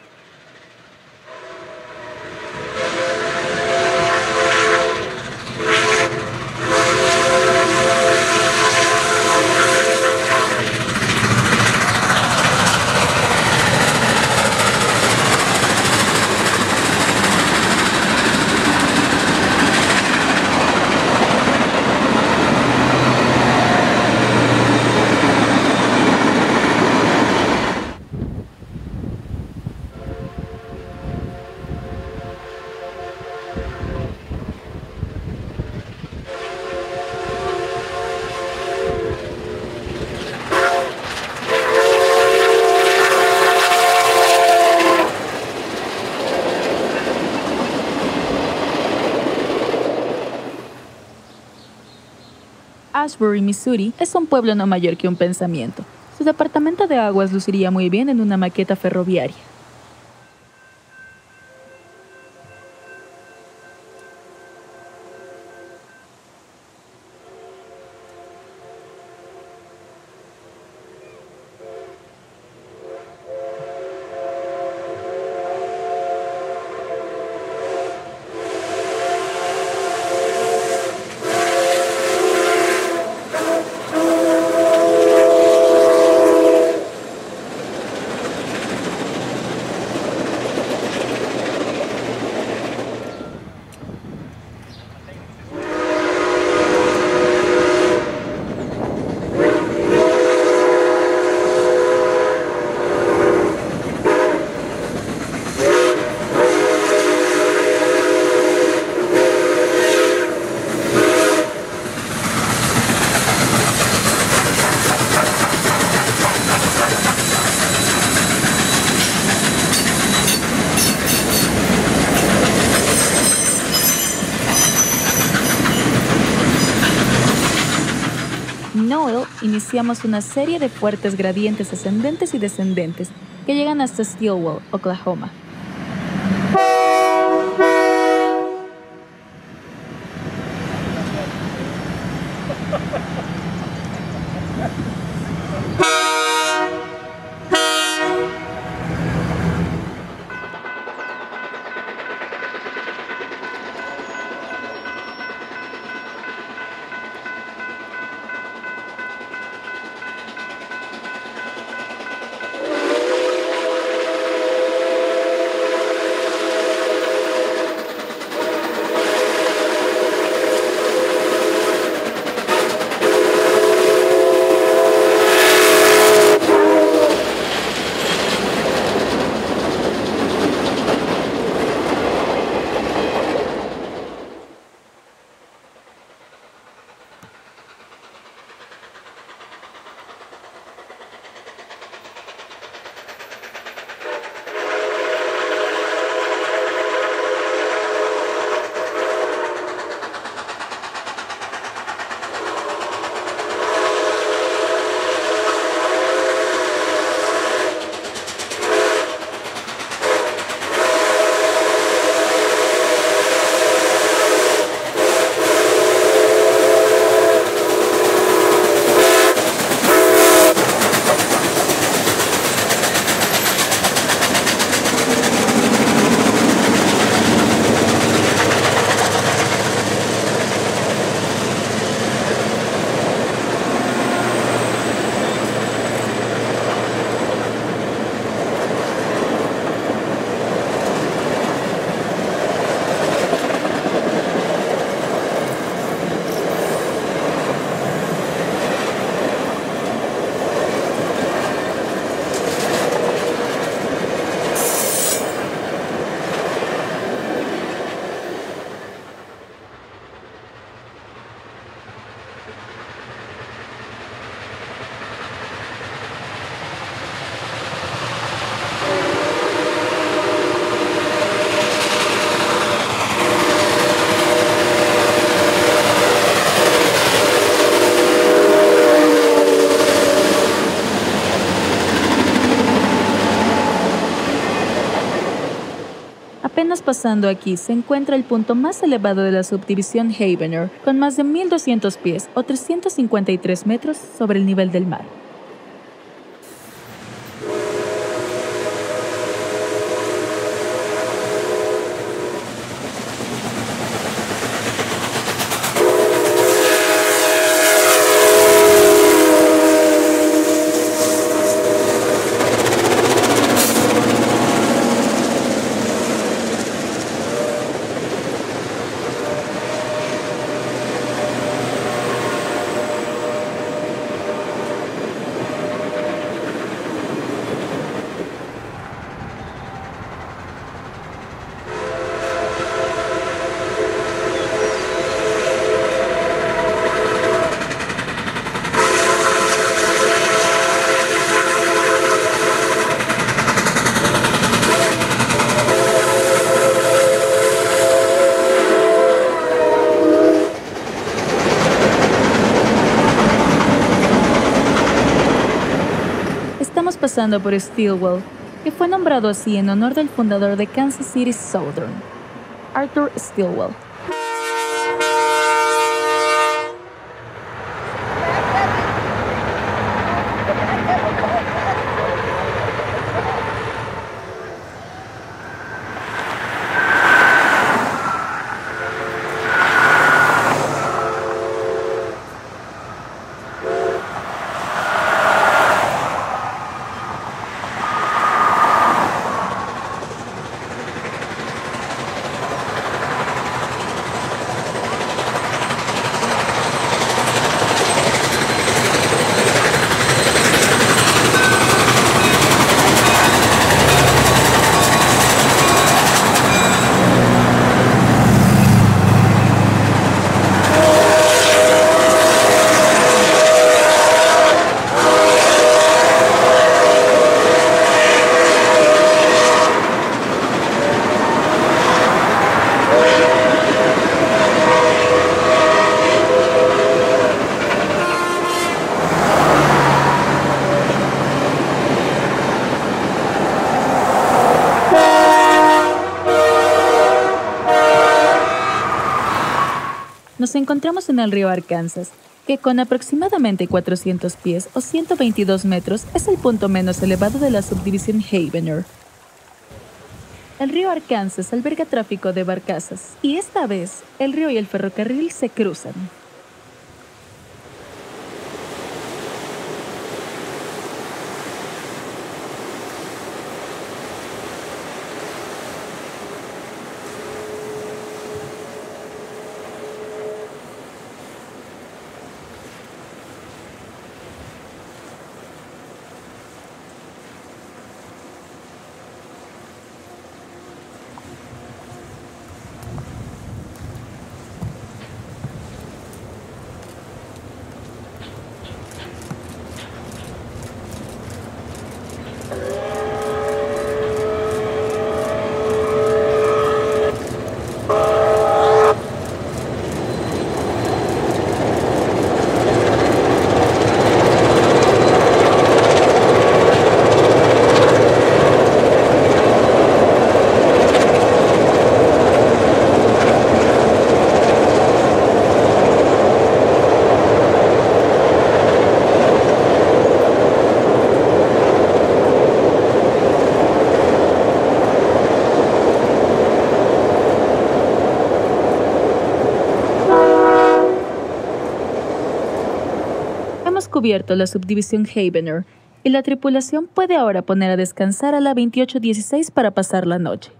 Ashbury, Missouri, es un pueblo no mayor que un pensamiento. Su departamento de aguas luciría muy bien en una maqueta ferroviaria. Noel iniciamos una serie de fuertes gradientes ascendentes y descendentes que llegan hasta Stillwell, Oklahoma. Apenas pasando aquí se encuentra el punto más elevado de la subdivisión Havener, con más de 1.200 pies o 353 metros sobre el nivel del mar. Estamos pasando por Stillwell, que fue nombrado así en honor del fundador de Kansas City Southern, Arthur Stillwell. Nos encontramos en el río Arkansas, que con aproximadamente 400 pies o 122 metros es el punto menos elevado de la subdivisión Havener. El río Arkansas alberga tráfico de barcazas, y esta vez el río y el ferrocarril se cruzan. Hemos cubierto la subdivisión Havener y la tripulación puede ahora poner a descansar a la 2816 para pasar la noche.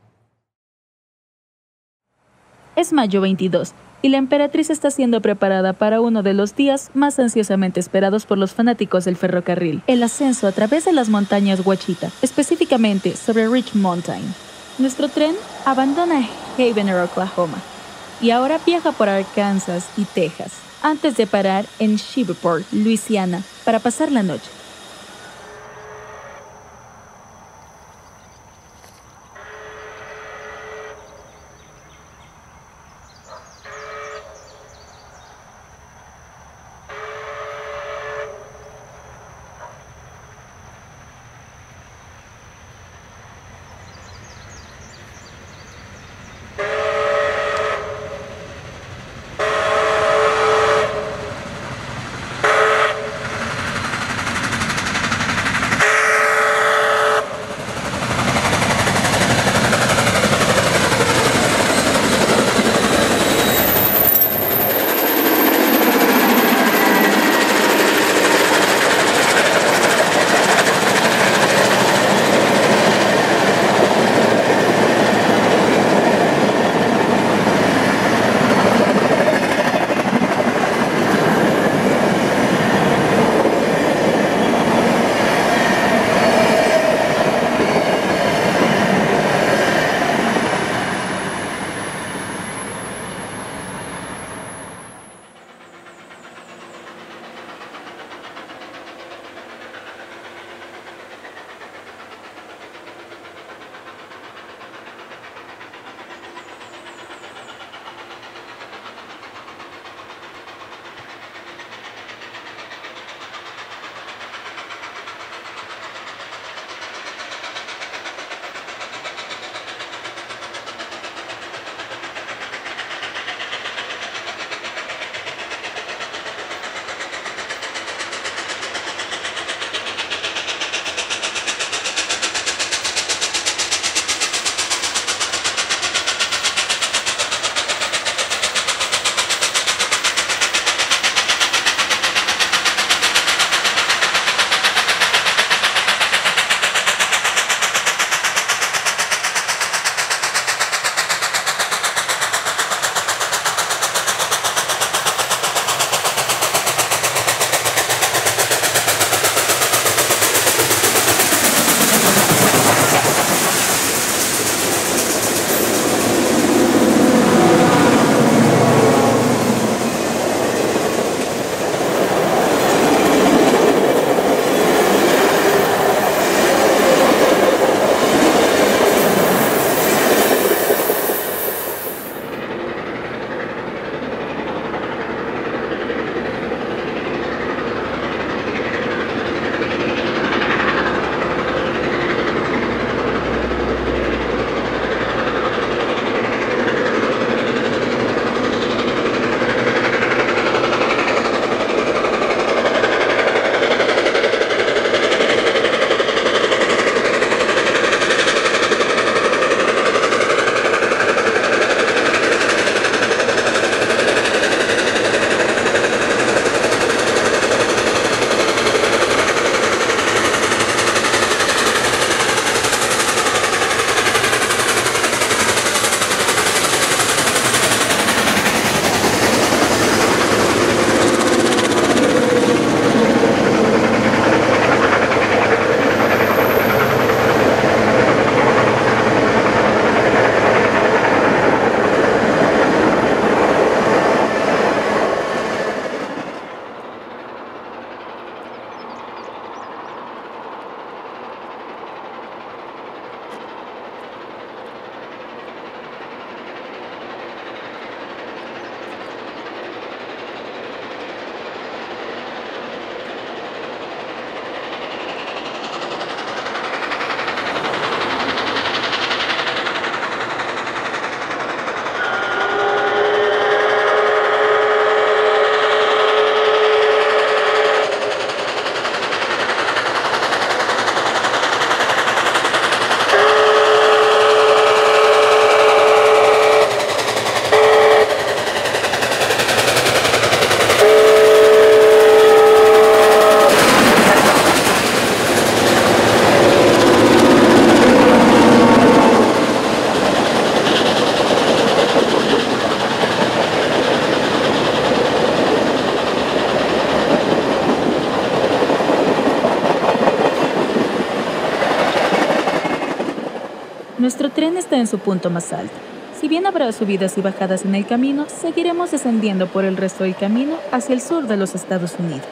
Es mayo 22 y la emperatriz está siendo preparada para uno de los días más ansiosamente esperados por los fanáticos del ferrocarril, el ascenso a través de las montañas Ouachita, específicamente sobre Rich Mountain. Nuestro tren abandona Havener, Oklahoma, y ahora viaja por Arkansas y Texas, antes de parar en Shreveport, Luisiana, para pasar la noche. Nuestro tren está en su punto más alto. Si bien habrá subidas y bajadas en el camino, seguiremos descendiendo por el resto del camino hacia el sur de los Estados Unidos.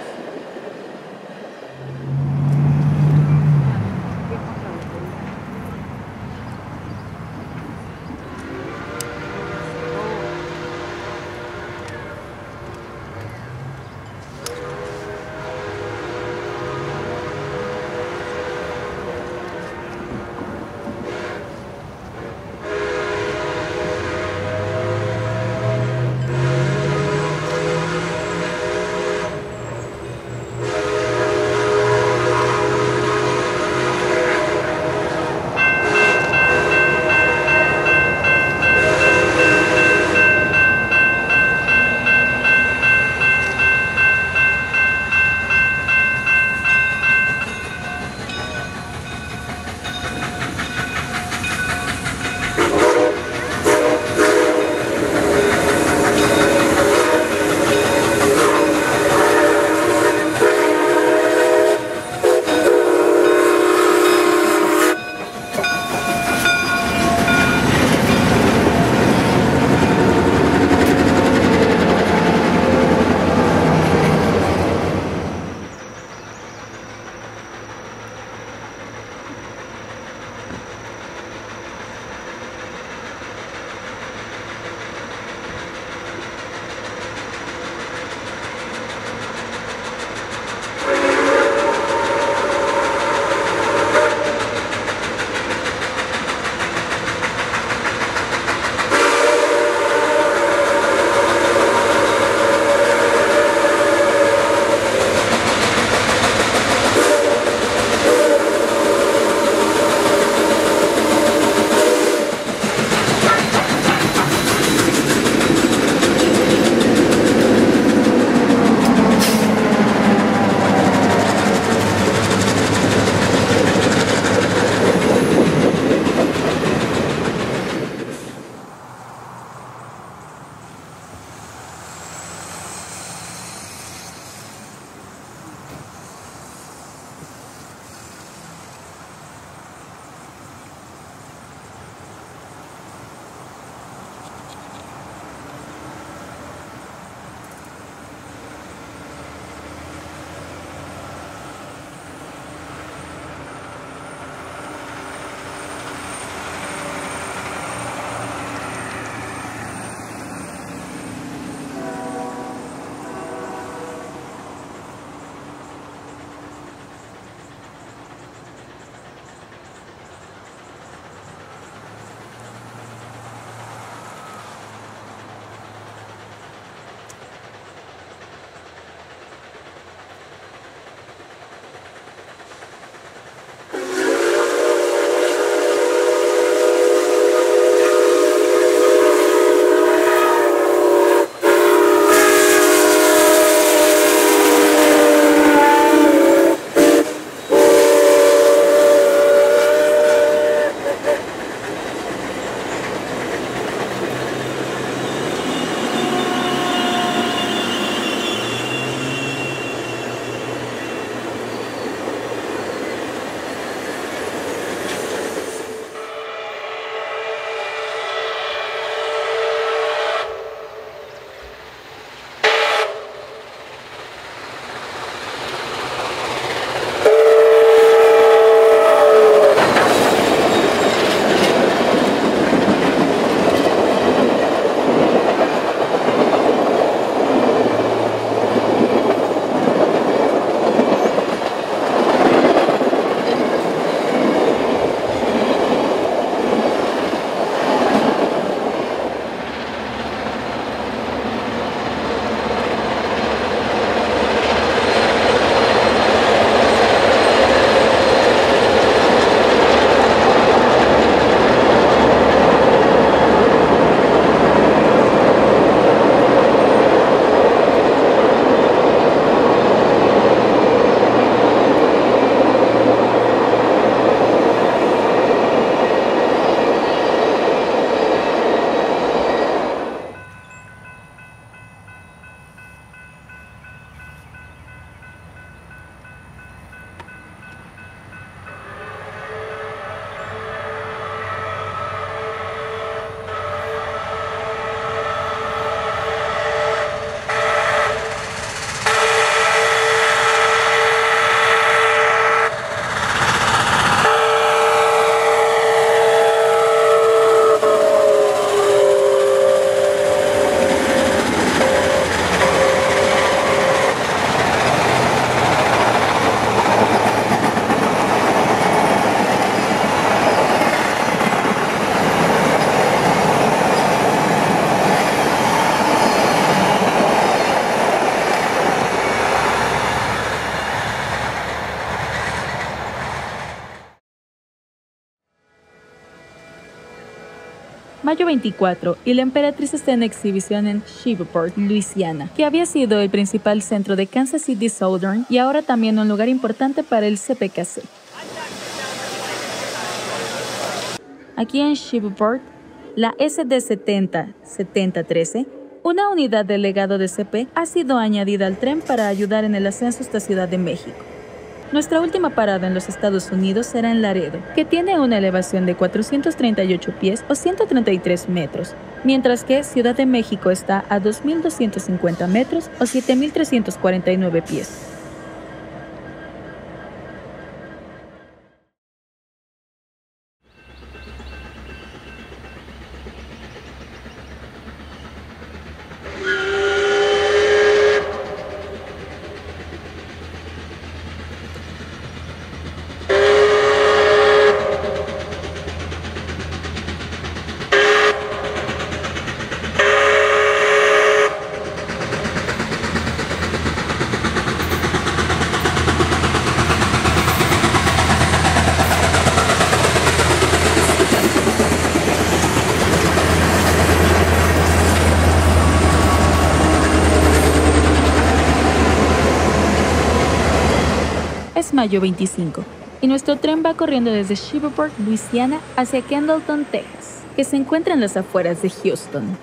Mayo 24, y la emperatriz está en exhibición en Shreveport, Luisiana, que había sido el principal centro de Kansas City Southern y ahora también un lugar importante para el CPKC. Aquí en Shreveport, la SD-70-7013, una unidad del legado de CP, ha sido añadida al tren para ayudar en el ascenso hasta Ciudad de México. Nuestra última parada en los Estados Unidos será en Laredo, que tiene una elevación de 438 pies o 133 metros, mientras que Ciudad de México está a 2.250 metros o 7.349 pies. Es mayo 25, y nuestro tren va corriendo desde Shreveport, Luisiana, hacia Kendleton, Texas, que se encuentra en las afueras de Houston.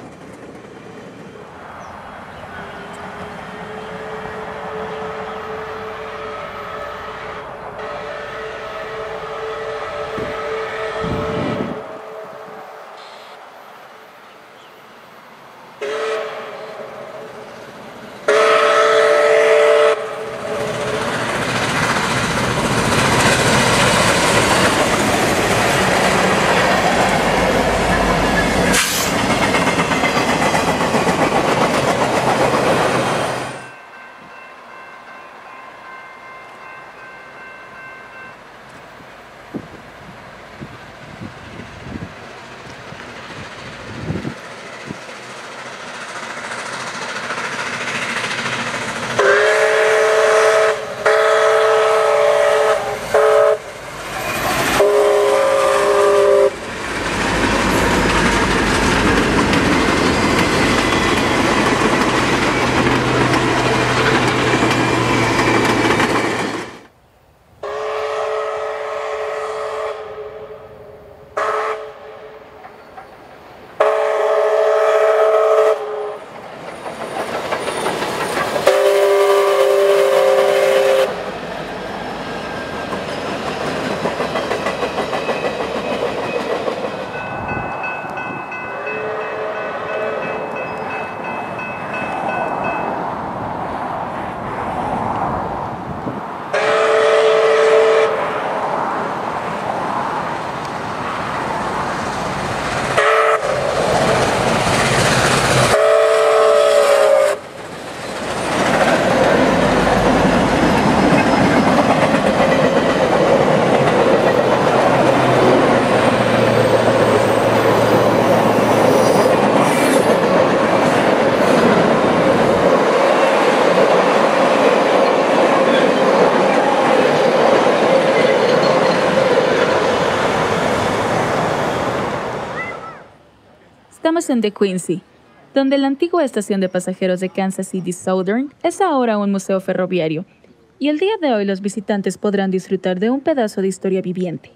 Estamos en The Quincy, donde la antigua estación de pasajeros de Kansas City Southern es ahora un museo ferroviario, y el día de hoy los visitantes podrán disfrutar de un pedazo de historia viviente.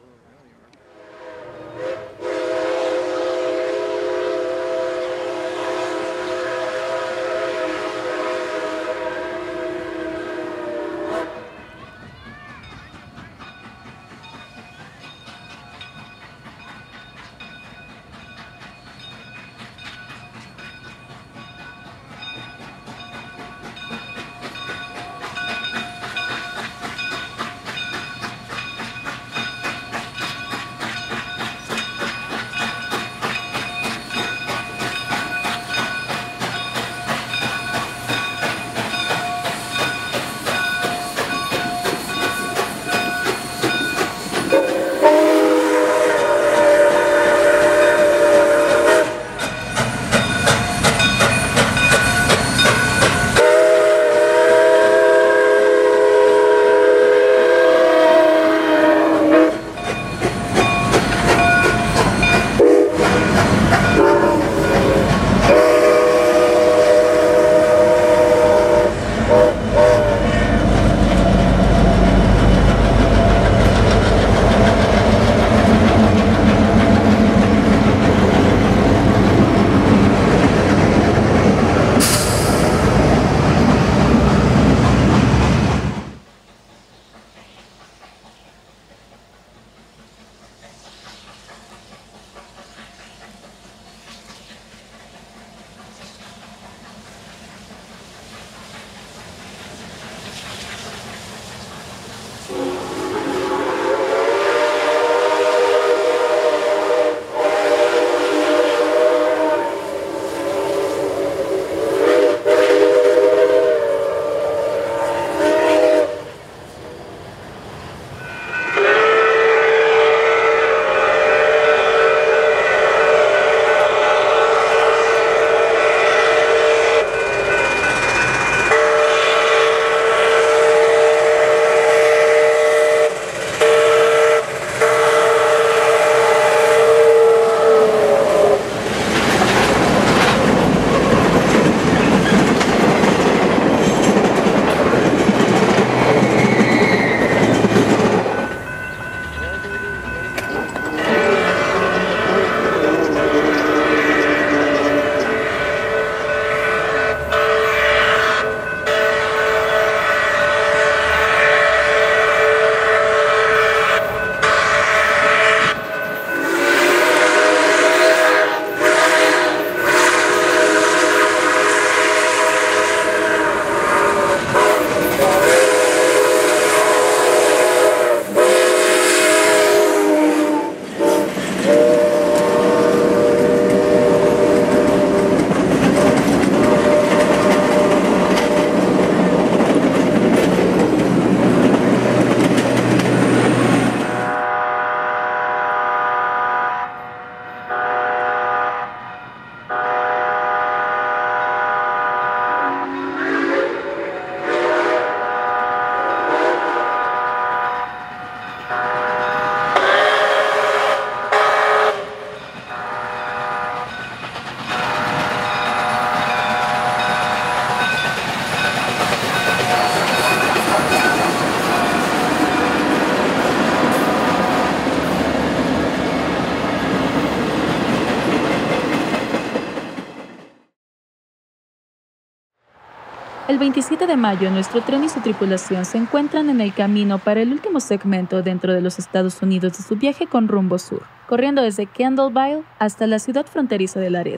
El 27 de mayo, nuestro tren y su tripulación se encuentran en el camino para el último segmento dentro de los Estados Unidos de su viaje con rumbo sur, corriendo desde Kendallville hasta la ciudad fronteriza de Laredo.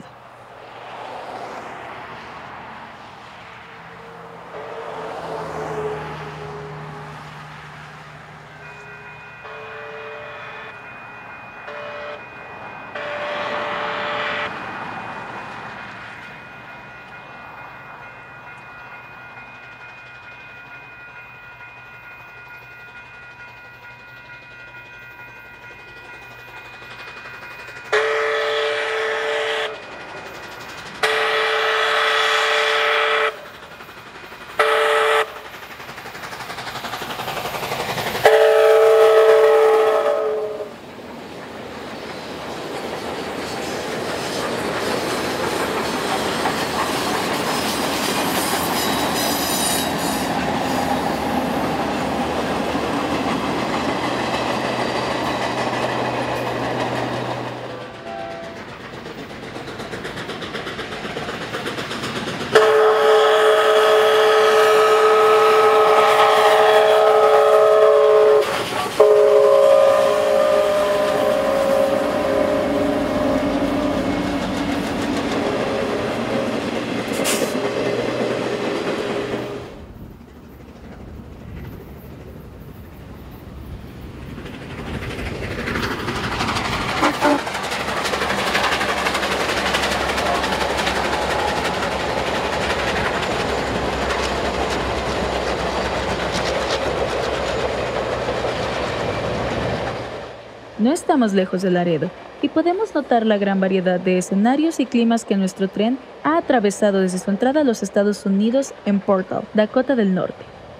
No estamos lejos de Laredo y podemos notar la gran variedad de escenarios y climas que nuestro tren ha atravesado desde su entrada a los Estados Unidos en Portal, Dakota del Norte.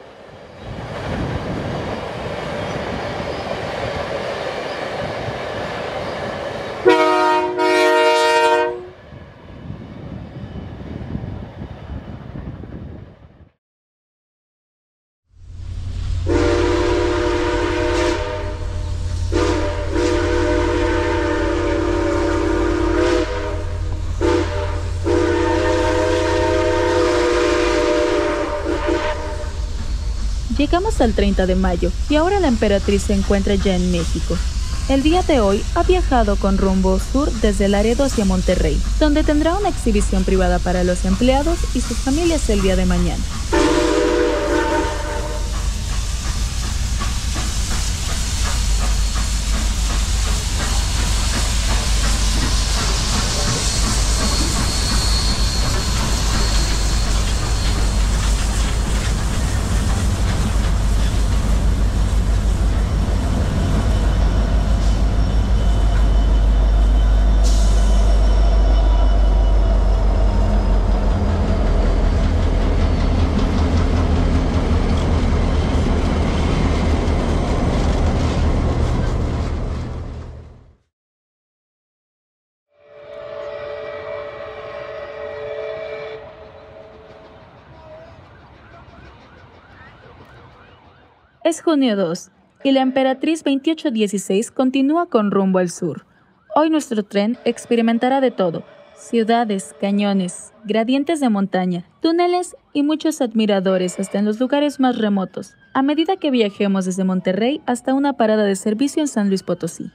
Llegamos al 30 de mayo y ahora la Emperatriz se encuentra ya en México. El día de hoy ha viajado con rumbo sur desde Laredo hacia Monterrey, donde tendrá una exhibición privada para los empleados y sus familias el día de mañana. Es junio 2 y la Emperatriz 2816 continúa con rumbo al sur. Hoy nuestro tren experimentará de todo: ciudades, cañones, gradientes de montaña, túneles y muchos admiradores hasta en los lugares más remotos, a medida que viajemos desde Monterrey hasta una parada de servicio en San Luis Potosí.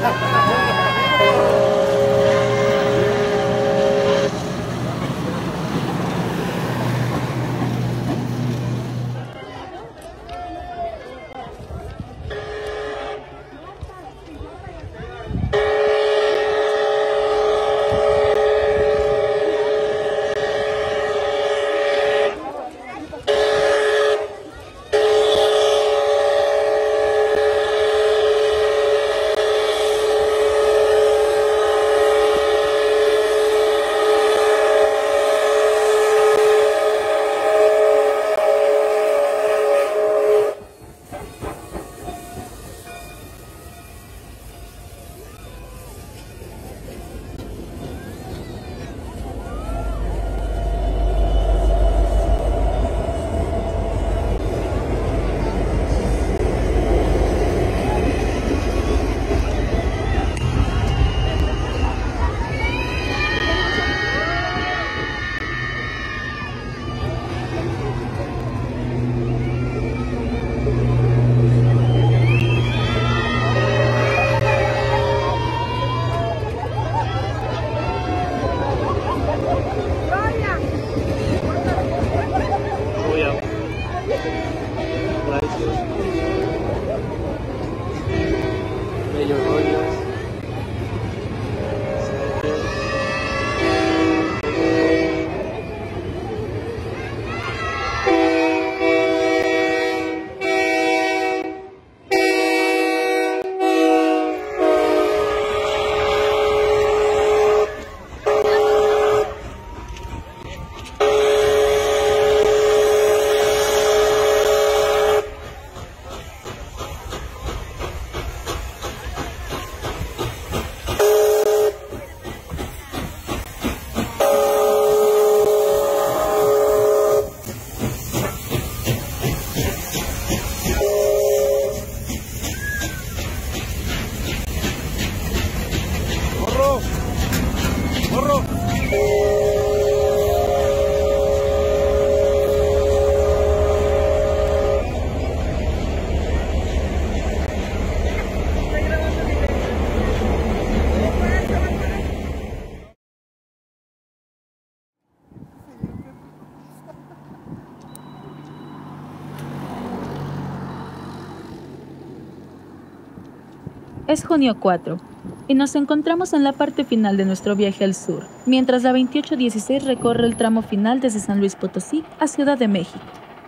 Es junio 4 y nos encontramos en la parte final de nuestro viaje al sur, mientras la 2816 recorre el tramo final desde San Luis Potosí a Ciudad de México.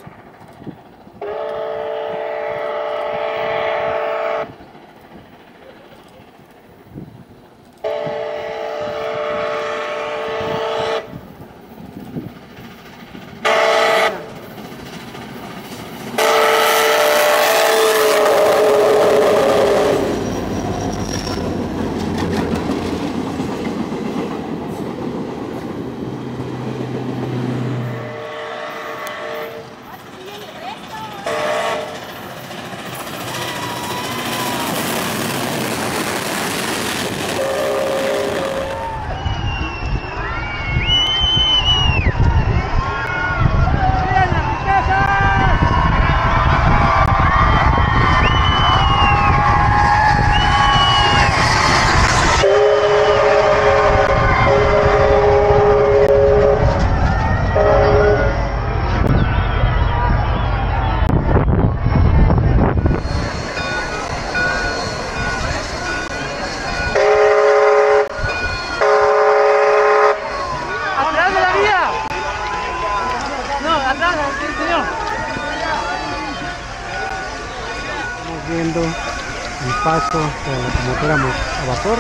Viendo el paso de la locomotora a vapor,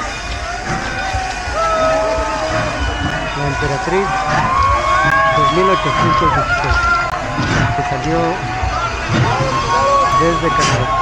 la Emperatriz 2816, que salió desde Canadá.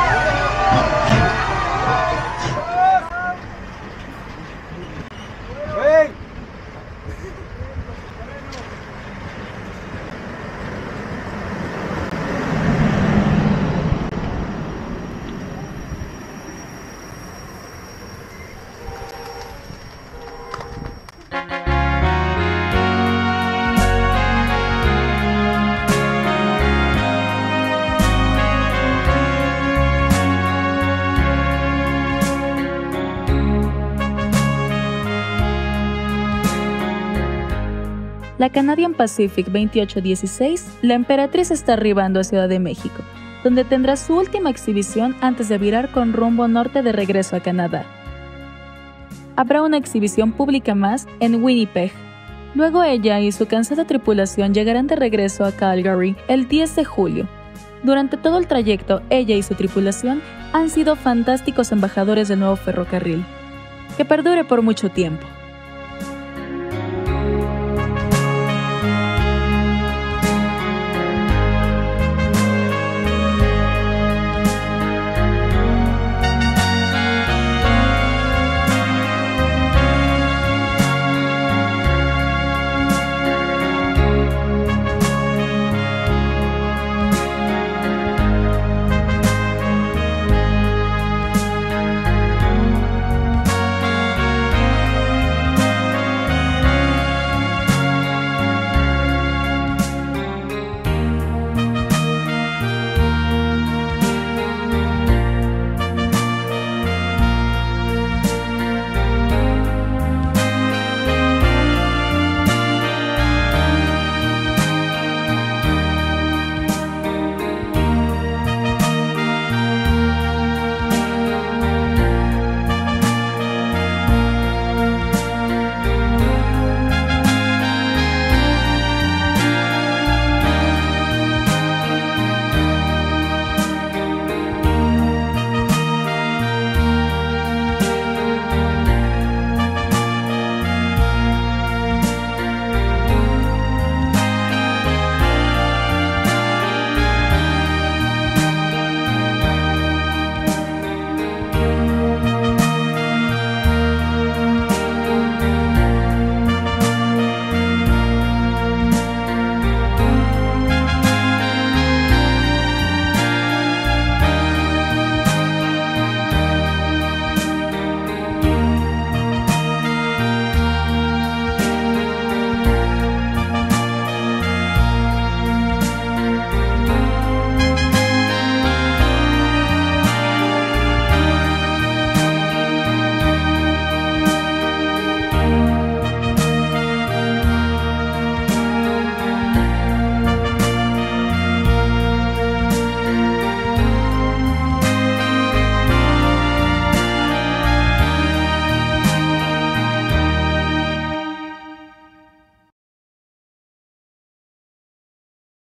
La Canadian Pacific 2816, la Emperatriz está arribando a Ciudad de México, donde tendrá su última exhibición antes de virar con rumbo norte de regreso a Canadá. Habrá una exhibición pública más en Winnipeg. Luego ella y su cansada tripulación llegarán de regreso a Calgary el 10 de julio. Durante todo el trayecto, ella y su tripulación han sido fantásticos embajadores del nuevo ferrocarril. Que perdure por mucho tiempo.